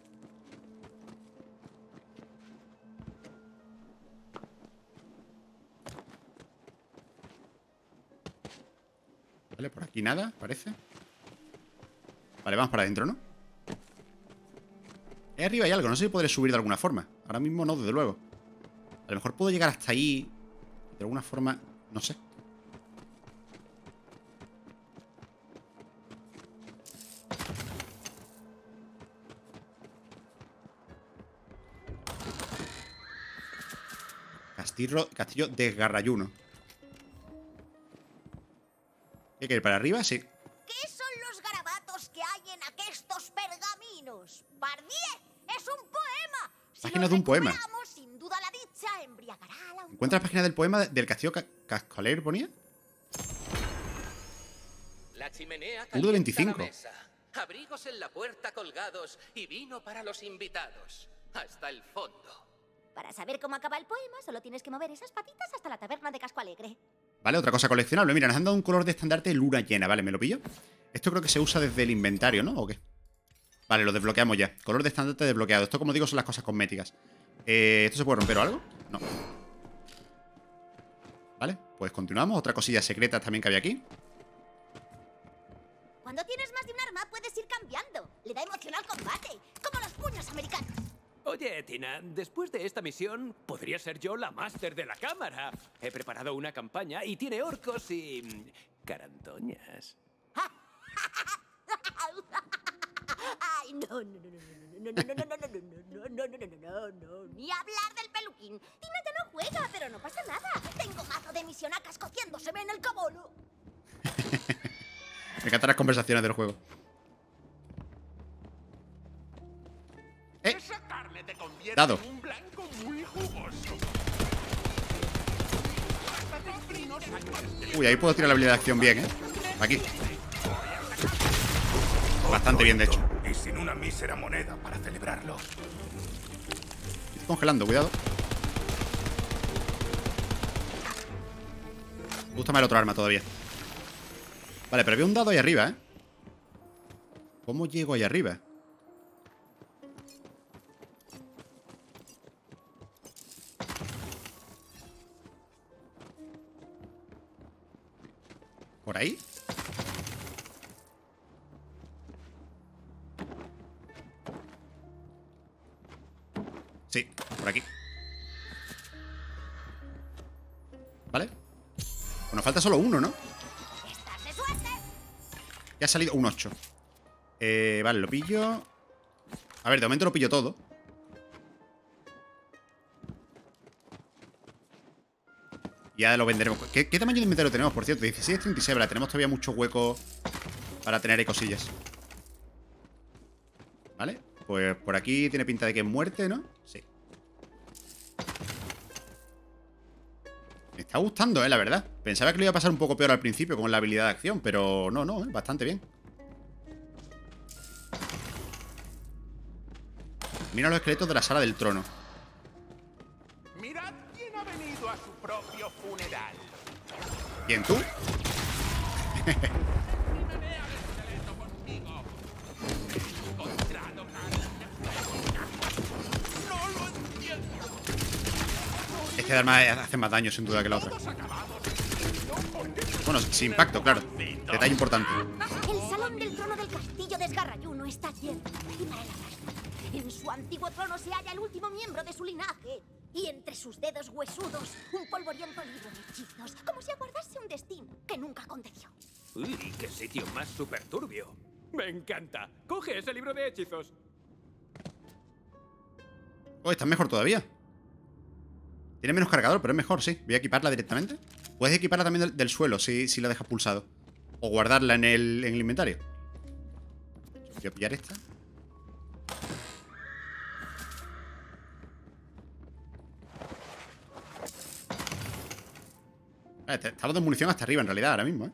Speaker 1: Vale, por aquí nada, parece. Vale, vamos para adentro, ¿no? Ahí arriba hay algo, no sé si podré subir de alguna forma. Ahora mismo no, desde luego. A lo mejor puedo llegar hasta ahí de alguna forma. No sé. Castillo, castillo desgarrayuno. ¿Qué quiere ir para arriba? Sí.
Speaker 5: ¿Qué son los garabatos que hay en aquestos pergaminos? Pardiez, es un poema. Si
Speaker 1: Páginas de un poema.
Speaker 5: recuperamos, sin duda la dicha embriagará a la...
Speaker 1: ¿Encuentras páginas del poema del castillo ca Cascoleir, ponía?
Speaker 13: La chimenea
Speaker 1: Uno de
Speaker 13: calienta
Speaker 1: veinticinco.
Speaker 13: la mesa. Abrigos en la puerta colgados y vino para los invitados. Hasta el fondo.
Speaker 5: Para saber cómo acaba el poema, solo tienes que mover esas patitas hasta la taberna de Casco Alegre.
Speaker 1: Vale, otra cosa coleccionable. Mira, nos han dado un color de estandarte de luna llena. Vale, ¿me lo pillo? Esto creo que se usa desde el inventario, ¿no? ¿O qué? Vale, lo desbloqueamos ya. Color de estandarte desbloqueado. Esto, como digo, son las cosas cosméticas. Eh, ¿Esto se puede romper o algo? No. Vale, pues continuamos. Otra cosilla secreta también que había aquí.
Speaker 5: Cuando tienes más de un arma, puedes ir cambiando. Le da emoción al combate, como los puños americanos.
Speaker 4: Oye, Tina, después de esta misión, podría ser yo la máster de la cámara. He preparado una campaña y tiene orcos y... mm, carantoñas.
Speaker 5: Ay, no, no, no, no, no, no, no, no, no, no, no, no, no, no, no, ni hablar del peluquín. Tina ya no juega, pero no pasa nada. Tengo mazo de misionacas cociéndoseme en el cabolo.
Speaker 1: Me encantan las conversaciones del juego. Eh.
Speaker 9: Esa carne te convierte
Speaker 1: Dado.
Speaker 9: en un blanco muy jugoso.
Speaker 1: Uy, ahí puedo tirar la habilidad de acción bien, ¿eh? Aquí. Bastante bien, de hecho.
Speaker 9: Y sin una mísera moneda para celebrarlo.
Speaker 1: Estoy congelando, cuidado. Gústame el otro arma todavía. Vale, pero había un dado ahí arriba, ¿eh? ¿Cómo llego ahí arriba? ¿Por ahí? Sí, por aquí. ¿Vale? Pues nos falta solo uno, ¿no? Ya ha salido un ocho. Eh, vale, lo pillo. A ver, de momento lo pillo todo. Ya lo venderemos. ¿Qué, qué tamaño de inventario tenemos, por cierto? dieciséis, treinta y seis. Vale, tenemos todavía mucho hueco para tener ahí cosillas. Vale, pues por aquí tiene pinta de que es muerte, ¿no? Sí. Me está gustando, eh, la verdad. Pensaba que le iba a pasar un poco peor al principio con la habilidad de acción, pero no, no, eh, bastante bien. Mira los esqueletos de la sala del trono.
Speaker 9: Mirad quién ha venido a su propio funeral.
Speaker 1: ¿Quién, tú? Este arma hace más daño, sin duda, que la otra. Bueno, sin impacto, claro. Detalle importante.
Speaker 5: El salón del trono del castillo de Esgarrayuno está lleno. Y para el arrastre. En su antiguo trono se halla el último miembro de su linaje. Y entre sus dedos huesudos, un polvoriento libro de hechizos. Como si aguardase un destino que nunca aconteció.
Speaker 4: Uy, qué sitio más súper turbio. Me encanta. Coge ese libro de hechizos.
Speaker 1: Oh, está mejor todavía. Tiene menos cargador, pero es mejor, sí. Voy a equiparla directamente. Puedes equiparla también del, del suelo, si, si la dejas pulsado. O guardarla en el, en el inventario. Voy a pillar esta. Vale, estamos de munición hasta arriba, en realidad, ahora mismo, ¿eh?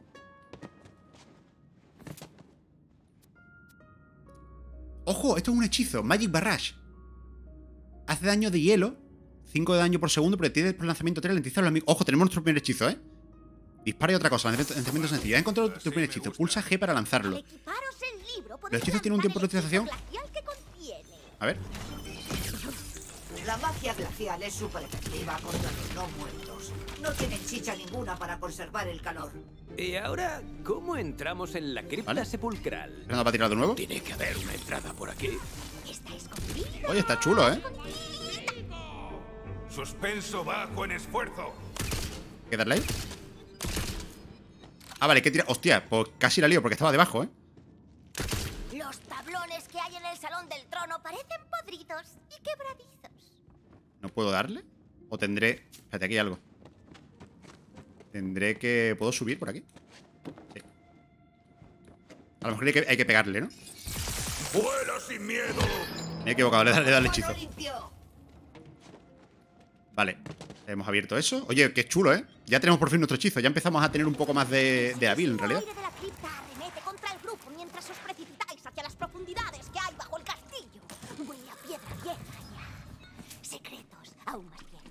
Speaker 1: ¡Ojo! Esto es un hechizo. Magic Barrage. Hace daño de hielo. cinco de daño por segundo, pero tiene el lanzamiento tres, ralentiza a los amigos. Ojo, tenemos nuestro primer hechizo, ¿eh? Dispara y otra cosa. Lanzamiento sencillo. He encontrado tu primer hechizo. Pulsa G para lanzarlo. Los hechizos tienen un tiempo de utilización. A ver.
Speaker 3: La magia glacial es súper efectiva contra los no muertos. No tienen chicha ninguna para conservar el calor.
Speaker 4: Y ahora, ¿cómo entramos en la cripta
Speaker 1: ¿Vale?
Speaker 4: sepulcral?
Speaker 1: ¿Esperando para tirar de nuevo?
Speaker 4: Tiene que haber una entrada por aquí.
Speaker 1: Oye, está chulo, ¿eh?
Speaker 9: Suspenso bajo en esfuerzo.
Speaker 1: ¿Qué darle ahí? Ah, vale, hay que tirar... Hostia, pues casi la lío porque estaba debajo, ¿eh?
Speaker 5: Los tablones que hay en el Salón del Trono parecen podridos y quebradizos.
Speaker 1: ¿No puedo darle? ¿O tendré...? Espérate, aquí hay algo. Tendré que... ¿Puedo subir por aquí? Sí. A lo mejor hay que, hay que pegarle, ¿no?
Speaker 8: ¡Vuela sin miedo!
Speaker 1: Me he equivocado, le he dado el hechizo. Vale, hemos abierto eso. Oye, qué chulo, ¿eh? Ya tenemos por fin nuestro hechizo. Ya empezamos a tener un poco más de, de hábil, en realidad.
Speaker 5: El aire de la cripta arremete contra el grupo mientras os precipitáis hacia las profundidades que hay bajo el castillo. Huele a piedra vieja ya. Secretos aún más viejos.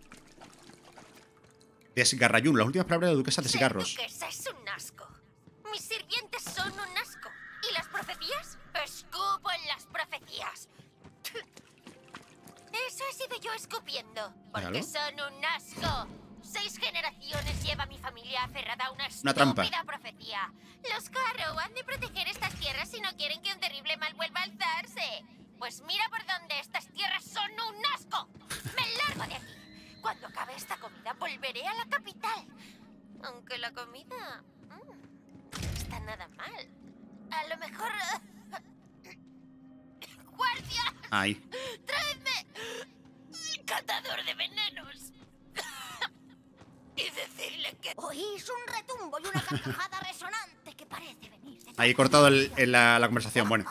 Speaker 1: Desgarrayún, las últimas palabras de la duquesa de cigarros.
Speaker 5: Duquesa es un asco. Mis sirvientes son un asco. ¿Y las profecías? Escupo en las profecías. Eso he sido yo escupiendo. Porque
Speaker 1: ¿Algo?
Speaker 5: son un asco. Seis generaciones lleva mi familia aferrada a una
Speaker 1: Una trampa.
Speaker 5: estúpida profecía. Los Carrow han de proteger estas tierras si no quieren que un terrible mal vuelva a alzarse. Pues mira por dónde estas tierras son un asco. Me largo de aquí. Cuando acabe esta comida volveré a la capital. Aunque la comida mm, no está nada mal. A lo mejor... ¡Guardia!
Speaker 1: Ahí.
Speaker 5: ¡Traedme el catador de venenos! Y decirle que... Oís un retumbo y una carcajada resonante que parece venir de...
Speaker 1: Ahí he cortado el- el- la, la conversación, bueno.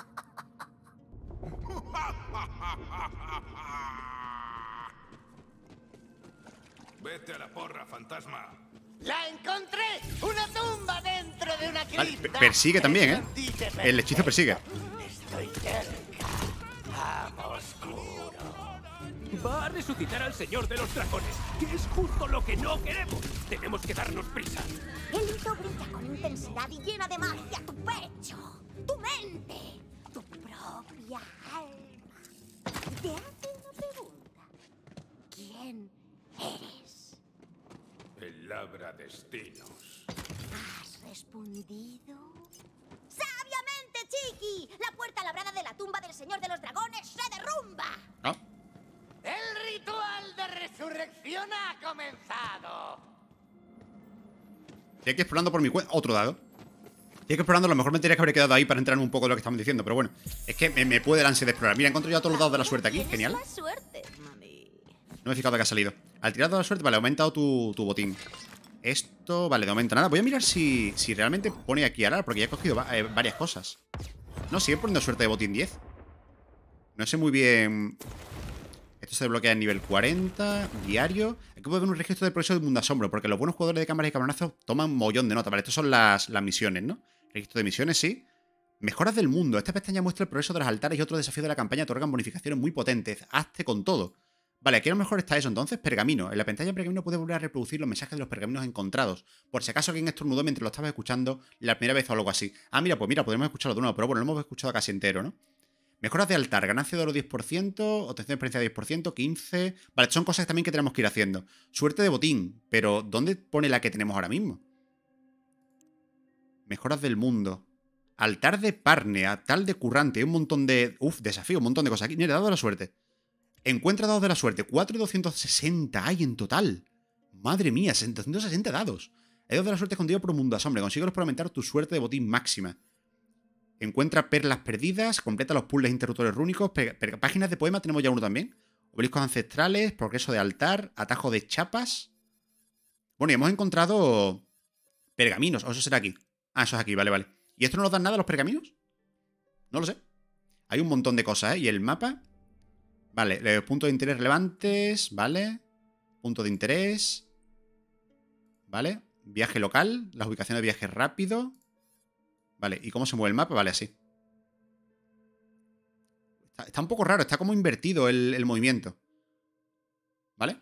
Speaker 8: Vete a la porra, fantasma.
Speaker 10: ¡La encontré! ¡Una tumba dentro de una
Speaker 1: Vale,
Speaker 10: cripta!
Speaker 1: pe- persigue también, ¿eh?
Speaker 10: El escondite
Speaker 1: El hechizo persigue.
Speaker 10: Estoy cerca. Vamos, oscuro.
Speaker 4: Va a resucitar al señor de los dragones, que es justo lo que no queremos. Tenemos que darnos prisa.
Speaker 5: El hito brilla con intensidad y llena de magia tu pecho, tu mente, tu propia alma. Te hace una pregunta. ¿Quién eres?
Speaker 8: El labra destinos.
Speaker 5: ¿Has respondido? ¡Sabiamente, Chiqui! La puerta labrada de la tumba del señor de los dragones se derrumba.
Speaker 1: ¿No?
Speaker 10: El ritual de resurrección ha comenzado.
Speaker 1: Estoy aquí explorando por mi cuenta. Otro dado. Estoy aquí explorando. A lo mejor me tendría que haber quedado ahí para entrar en un poco de lo que estamos diciendo. Pero bueno, es que me, me puede el ansia de explorar. Mira, encuentro ya todos los dados de la suerte aquí. Genial.
Speaker 5: La suerte, mami.
Speaker 1: No me he fijado de que ha salido. Al tirar dado de la suerte, vale, ha aumentado tu, tu botín. Esto, vale, no aumenta nada. Voy a mirar si, si realmente pone aquí ahora, porque ya he cogido va- eh, varias cosas. No, sigue poniendo suerte de botín diez. No sé muy bien. Esto se desbloquea en nivel cuarenta, diario. Aquí puedo ver un registro de progreso de Mundo Asombro, porque los buenos jugadores de cámaras y cabronazos toman mollón de nota. Vale, estas son las, las misiones, ¿no? Registro de misiones, sí. Mejoras del mundo. Esta pestaña muestra el progreso de los altares y otros desafíos de la campaña otorgan bonificaciones muy potentes. Hazte con todo. Vale, aquí a lo mejor está eso. Entonces, pergamino. En la pantalla de pergamino puedes volver a reproducir los mensajes de los pergaminos encontrados. Por si acaso alguien estornudó mientras lo estabas escuchando la primera vez o algo así. Ah, mira, pues mira, podemos escucharlo de nuevo. Pero bueno, lo hemos escuchado casi entero, ¿no? Mejoras de altar, ganancia de oro diez por ciento, obtención de experiencia diez por ciento, quince... Vale, son cosas también que tenemos que ir haciendo. Suerte de botín, pero ¿dónde pone la que tenemos ahora mismo? Mejoras del mundo. Altar de Parne, altar de currante, hay un montón de... Uf, desafío, un montón de cosas aquí. Mira, dado de la suerte. Encuentra dados de la suerte, cuatro y doscientos sesenta hay en total. Madre mía, doscientos sesenta dados. Hay dados de la suerte escondido por un mundo asombro. Consíguelos para aumentar tu suerte de botín máxima. Encuentra perlas perdidas, completa los puzzles interruptores rúnicos, páginas de poema, tenemos ya uno también. Obeliscos ancestrales, progreso de altar, atajo de chapas. Bueno, y hemos encontrado pergaminos, o eso será aquí. Ah, eso es aquí, vale, vale. ¿Y esto no nos dan nada los pergaminos? No lo sé. Hay un montón de cosas, ¿eh? Y el mapa. Vale, los puntos de interés relevantes, vale. Punto de interés. Vale. Viaje local, las ubicaciones de viaje rápido. Vale, ¿y cómo se mueve el mapa? Vale, así. Está, está un poco raro, está como invertido el, el movimiento. ¿Vale?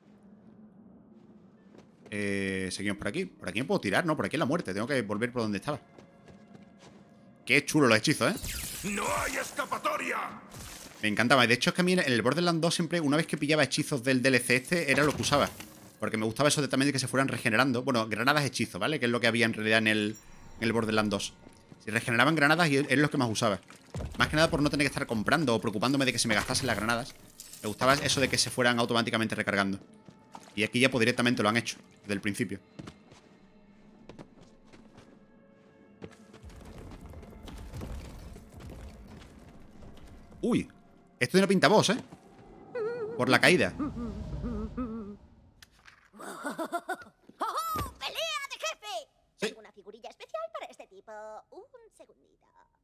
Speaker 1: Eh, seguimos por aquí. Por aquí me puedo tirar, ¿no? Por aquí es la muerte. Tengo que volver por donde estaba. Qué chulo los hechizos, ¿eh?
Speaker 8: ¡No hay escapatoria!
Speaker 1: Me encantaba. De hecho, es que a mí en el Borderlands dos siempre, una vez que pillaba hechizos del D L C este, era lo que usaba. Porque me gustaba eso de, también de que se fueran regenerando. Bueno, granadas hechizos, ¿vale? Que es lo que había en realidad en el... en el Borderlands dos. Si regeneraban granadas y es lo que más usaba. Más que nada por no tener que estar comprando o preocupándome de que se me gastasen las granadas. Me gustaba eso de que se fueran automáticamente recargando. Y aquí ya pues directamente lo han hecho, desde el principio. Uy, esto tiene pinta boss, ¿eh? Por la caída.
Speaker 5: ¡Oh, pelea de jefe!
Speaker 1: Sí.
Speaker 5: Tengo una figurilla especial para este tipo. Un segundito.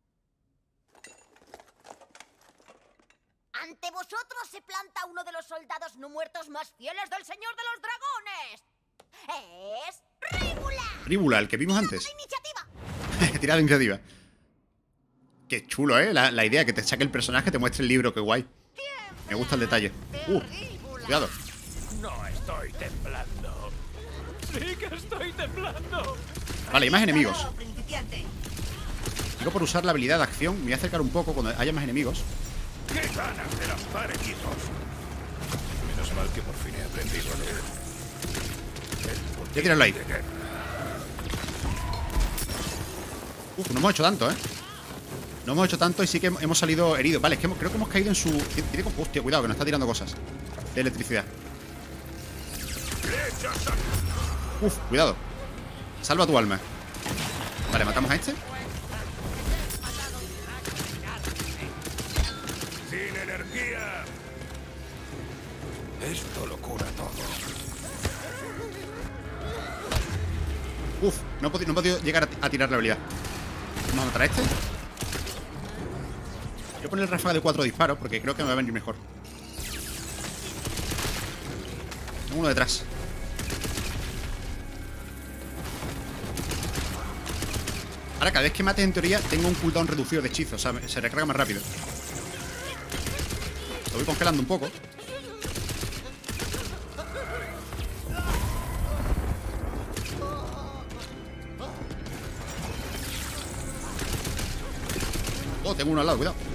Speaker 5: Ante vosotros se planta uno de los soldados no muertos más fieles del Señor de los Dragones. Es Ríbula.
Speaker 1: Ríbula, el que vimos antes.
Speaker 5: Iniciativa.
Speaker 1: Tirada de iniciativa. Qué chulo, ¿eh? La, la idea, que te saque el personaje, te muestre el libro, qué guay. Me gusta el detalle. Uh, cuidado.
Speaker 4: No estoy temblando. Sí que estoy temblando.
Speaker 1: Vale, hay más enemigos.
Speaker 3: Claro, principiante.
Speaker 1: Digo, por usar la habilidad de acción, me voy a acercar un poco cuando haya más enemigos.
Speaker 8: ¡Qué ganas de lanzar hechizos! Menos mal que por fin he aprendido a leer.
Speaker 1: Voy a tirarlo ahí. Uf, no hemos hecho tanto, ¿eh? No hemos hecho tanto y sí que hemos salido heridos. Vale, es que hemos- creo que hemos caído en su... Tiene como... Hostia, cuidado, que nos está tirando cosas de electricidad. Uf, cuidado. Salva tu alma. Vale, matamos a este.
Speaker 8: ¡Sin energía! Esto lo cura todo.
Speaker 1: Uf, no he podido, no he podido llegar a, ti- a tirar la habilidad. Vamos a matar a este. Voy a poner ráfaga de cuatro disparos porque creo que me va a venir mejor. Tengo uno detrás. Ahora, cada vez que mate, en teoría, tengo un cooldown reducido de hechizos. O sea, se recarga más rápido. Lo voy congelando un poco. Oh, tengo uno al lado, cuidado.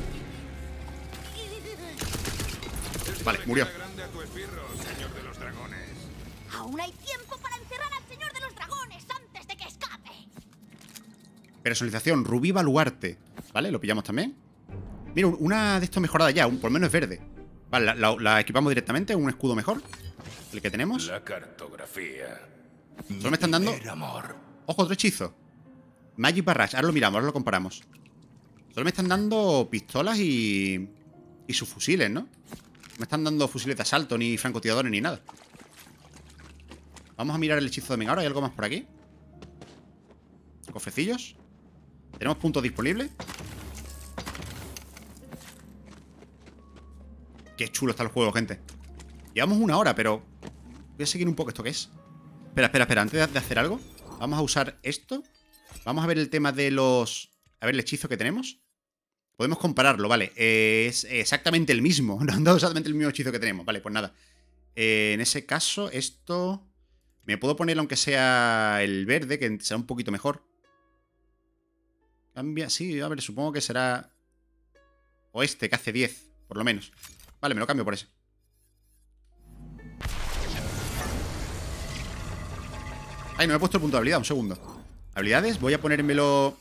Speaker 1: Vale, murió.
Speaker 8: Grande a tu esbirro, señor de los dragones.
Speaker 5: Aún hay tiempo para encerrar al Señor de los Dragones antes de que escape.
Speaker 1: Personalización, Rubí Baluarte. Vale, lo pillamos también. Mira, una de estos mejorada ya, un, por lo menos es verde. Vale, la, la- la equipamos directamente, un escudo mejor. El que tenemos.
Speaker 8: La cartografía.
Speaker 1: Solo me están dando...
Speaker 8: amor.
Speaker 1: Ojo, otro hechizo. Magic Barrage, ahora lo miramos, ahora lo comparamos. Solo me están dando pistolas y... Y sus fusiles, ¿no? No me están dando fusiles de asalto, ni francotiradores, ni nada. Vamos a mirar el hechizo también ahora. ¿Hay algo más por aquí? Cofrecillos. Tenemos puntos disponibles. Qué chulo está el juego, gente. Llevamos una hora, pero... Voy a seguir un poco. ¿Esto qué es? Espera, espera, espera. Antes de- de hacer algo, vamos a usar esto. Vamos a ver el tema de los... A ver el hechizo que tenemos. Podemos compararlo, vale. Eh, es exactamente el mismo. No han dado exactamente el mismo hechizo que tenemos. Vale, pues nada. Eh, en ese caso, esto... Me puedo poner aunque sea el verde, que será un poquito mejor. Cambia... Sí, a ver, supongo que será... O este, que hace diez, por lo menos. Vale, me lo cambio por ese. Ay, no me he puesto el punto de habilidad, un segundo. Habilidades, voy a ponérmelo...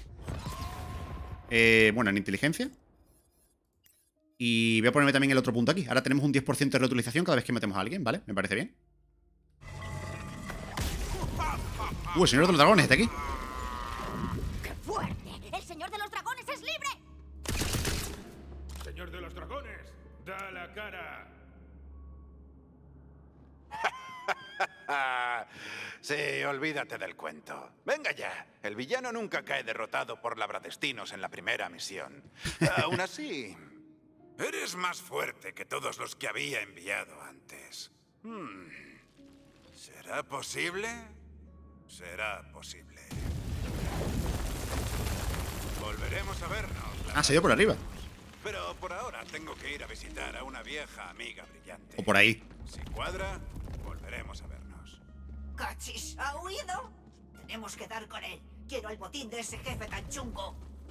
Speaker 1: Eh, bueno, en inteligencia. Y voy a ponerme también el otro punto aquí. Ahora tenemos un diez por ciento de reutilización cada vez que metemos a alguien, ¿vale? Me parece bien. Uh, el señor de los dragones está aquí.
Speaker 5: ¡Qué fuerte! ¡El Señor de los Dragones es libre!
Speaker 8: Señor de los dragones, da la cara.
Speaker 2: Sí, olvídate del cuento. Venga ya. El villano nunca cae derrotado por labradestinos en la primera misión. Aún así, eres más fuerte que todos los que había enviado antes. Hmm. ¿Será posible? Será posible. Volveremos a vernos.
Speaker 1: Ah, se dio por arriba.
Speaker 2: Pero por ahora tengo que ir a visitar a una vieja amiga brillante.
Speaker 1: O por ahí.
Speaker 2: Si cuadra, volveremos a vernos.
Speaker 3: ¿Cachis? ¿Ha huido? Tenemos que dar con él. Quiero el botín de ese jefe tan chungo.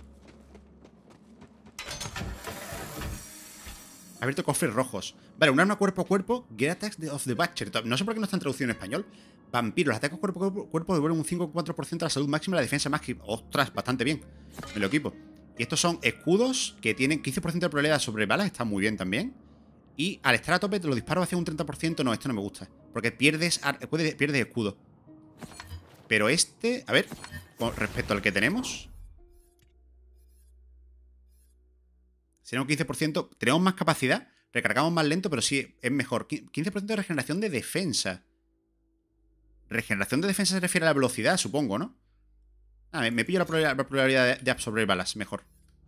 Speaker 1: Abierto cofres rojos. Vale, un arma cuerpo a cuerpo. Get attacks of the Butcher. No sé por qué no está en traducción en español. Vampiros. Los ataques cuerpo a cuerpo, cuerpo devuelven un cinco coma cuatro por ciento a la salud máxima y la defensa máxima. Ostras, bastante bien. Me lo equipo. Y estos son escudos que tienen quince por ciento de probabilidad sobre balas. Está muy bien también. Y al estar a tope, te lo disparo hacia un treinta por ciento. No, esto no me gusta. Porque pierdes, puedes, pierdes escudo. Pero este, a ver, con respecto al que tenemos. Sería un quince por ciento. Tenemos más capacidad, recargamos más lento, pero sí, es mejor. quince por ciento de regeneración de defensa. Regeneración de defensa se refiere a la velocidad, supongo, ¿no? Ah, me, me pillo la probabilidad, la probabilidad de, de absorber balas, mejor.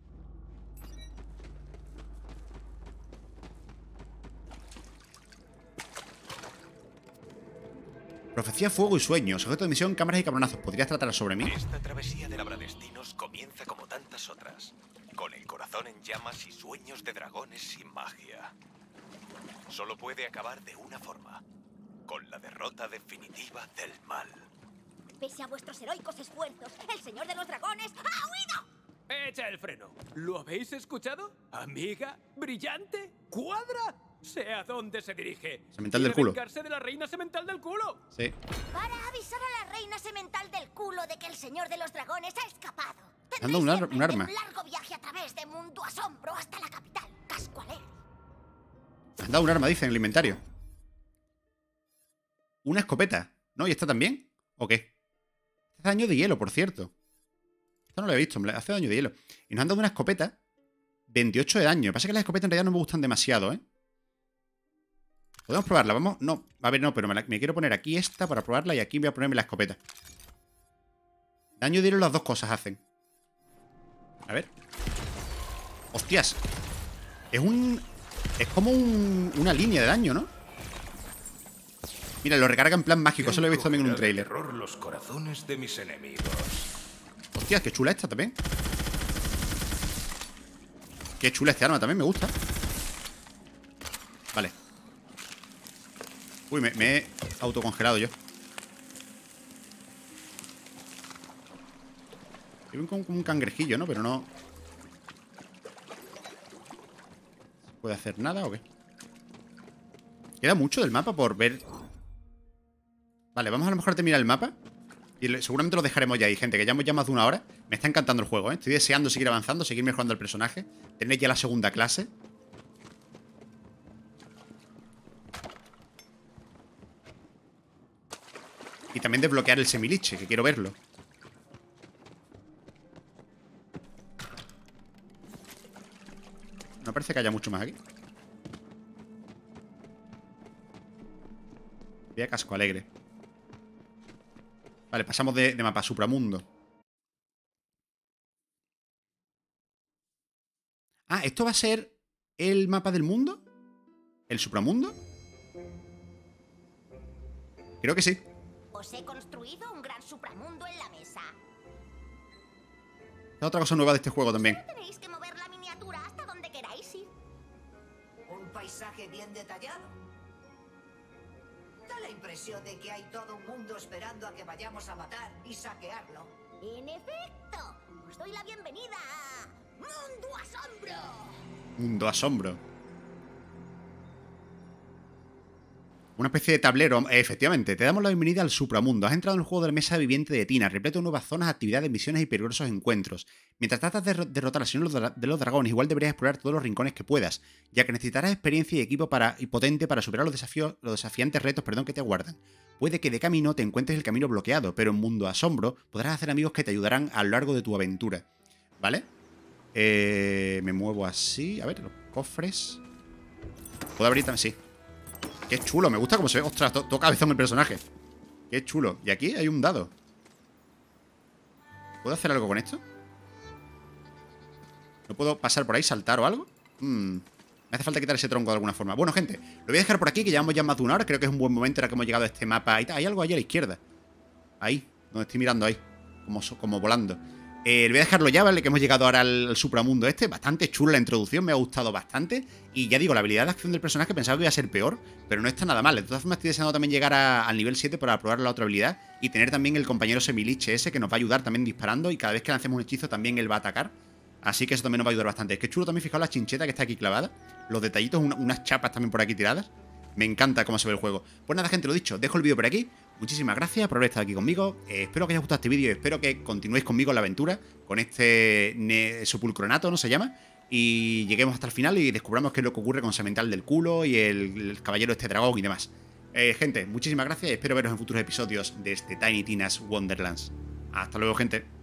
Speaker 1: Profecía, fuego y sueños. Objeto de misión, cámaras y cabronazos. ¿Podrías tratar sobre mí?
Speaker 11: Esta travesía de labradestinos comienza como tantas otras, con el corazón en llamas y sueños de dragones sin magia. Solo puede acabar de una forma, con la derrota definitiva del mal.
Speaker 5: Pese a vuestros heroicos esfuerzos, el señor de los dragones ha huido.
Speaker 4: Echa el freno. ¿Lo habéis escuchado? Amiga, brillante, cuadra. Sé a dónde se dirige.
Speaker 1: Semental del culo.
Speaker 4: Vengarse de la reina semental del culo.
Speaker 1: Sí.
Speaker 5: Para avisar a la reina semental del culo de que el señor de los dragones ha escapado.
Speaker 1: Anda un, ar un arma.
Speaker 5: Un largo viaje a través de Mundo Asombro hasta la capital, Casco Alegre.
Speaker 1: Han dado un arma, dice, en el inventario. Una escopeta. ¿No? ¿Y esta también? ¿O qué? Hace daño de hielo, por cierto. Esto no lo he visto, hace daño de hielo. Y nos han dado una escopeta. veintiocho de daño. Lo que pasa es que las escopetas en realidad no me gustan demasiado, ¿eh? Podemos probarla, vamos. No, a ver, no, pero me, la, me quiero poner aquí esta para probarla y aquí voy a ponerme la escopeta. Daño de hielo las dos cosas hacen. A ver. ¡Hostias! Es un... Es como un, una línea de daño, ¿no? Mira, lo recarga en plan mágico. Eso lo he visto también en un trailer.
Speaker 9: Los corazones de mis enemigos.
Speaker 1: Hostias, qué chula esta también. Qué chula este arma, también me gusta. Vale. Uy, me, me he autocongelado yo. Hay como un cangrejillo, ¿no? Pero no... ¿Se puede hacer nada o qué? Queda mucho del mapa por ver. Vale, vamos a lo mejor a terminar el mapa. Y seguramente lo dejaremos ya ahí, gente, que ya hemos ya más de una hora. Me está encantando el juego, ¿eh? Estoy deseando seguir avanzando, seguir mejorando el personaje. Tener ya la segunda clase. Y también desbloquear el semiliche, que quiero verlo. No parece que haya mucho más aquí. Voy a Casco Alegre. Vale, pasamos de, de mapa a Supramundo. Ah, ¿esto va a ser el mapa del mundo? ¿El Supramundo? Creo que sí.
Speaker 5: Os he construido un gran supramundo en la mesa.
Speaker 1: Es otra cosa nueva de este juego también.
Speaker 5: Tenéis que mover la miniatura hasta donde queráis ir.
Speaker 3: Un paisaje bien detallado. Da la impresión de que hay todo un mundo esperando a que vayamos a matar y saquearlo.
Speaker 5: En efecto, os doy la bienvenida a Mundo Asombro.
Speaker 1: Mundo Asombro. Una especie de tablero, efectivamente. Te damos la bienvenida al Supramundo. Has entrado en el juego de la mesa viviente de Tina, repleto de nuevas zonas, actividades, misiones y peligrosos encuentros. Mientras tratas de derrotar al Señor de los Dragones, igual deberías explorar todos los rincones que puedas, ya que necesitarás experiencia y equipo para, y potente para superar los desafíos, los desafiantes retos perdón, que te aguardan. Puede que de camino te encuentres el camino bloqueado, pero en Mundo Asombro podrás hacer amigos que te ayudarán a lo largo de tu aventura. ¿Vale? Eh, me muevo así. A ver, los cofres. ¿Puedo abrir también? Sí. Qué chulo, me gusta cómo se ve. Ostras, to todo cabezón el personaje. Qué chulo. Y aquí hay un dado. ¿Puedo hacer algo con esto? ¿No puedo pasar por ahí, saltar o algo? Hmm. Me hace falta quitar ese tronco de alguna forma. Bueno, gente, lo voy a dejar por aquí, que llevamos ya más de una hora. Creo que es un buen momento ahora que hemos llegado a este mapa. Hay algo allí a la izquierda. Ahí, donde estoy mirando ahí. Como, como volando. Eh, voy a dejarlo ya, ¿vale? Que hemos llegado ahora al, al Supramundo este. Bastante chula la introducción, me ha gustado bastante. Y ya digo, la habilidad de acción del personaje pensaba que iba a ser peor, pero no está nada mal. De todas formas, estoy deseando también llegar a, al nivel siete para probar la otra habilidad. Y tener también el compañero semiliche ese, que nos va a ayudar también disparando. Y cada vez que lancemos un hechizo también él va a atacar. Así que eso también nos va a ayudar bastante. Es que chulo también, fijaos la chincheta que está aquí clavada. Los detallitos, una, unas chapas también por aquí tiradas. Me encanta cómo se ve el juego. Pues nada, gente, lo dicho, dejo el vídeo por aquí. Muchísimas gracias por haber estado aquí conmigo. Eh, espero que os haya gustado este vídeo y espero que continuéis conmigo en la aventura con este ne Sepulcronato, ¿no se llama? Y lleguemos hasta el final y descubramos qué es lo que ocurre con Semental del Culo y el, el caballero este dragón y demás. Eh, gente, muchísimas gracias y espero veros en futuros episodios de este Tiny Tina's Wonderlands. Hasta luego, gente.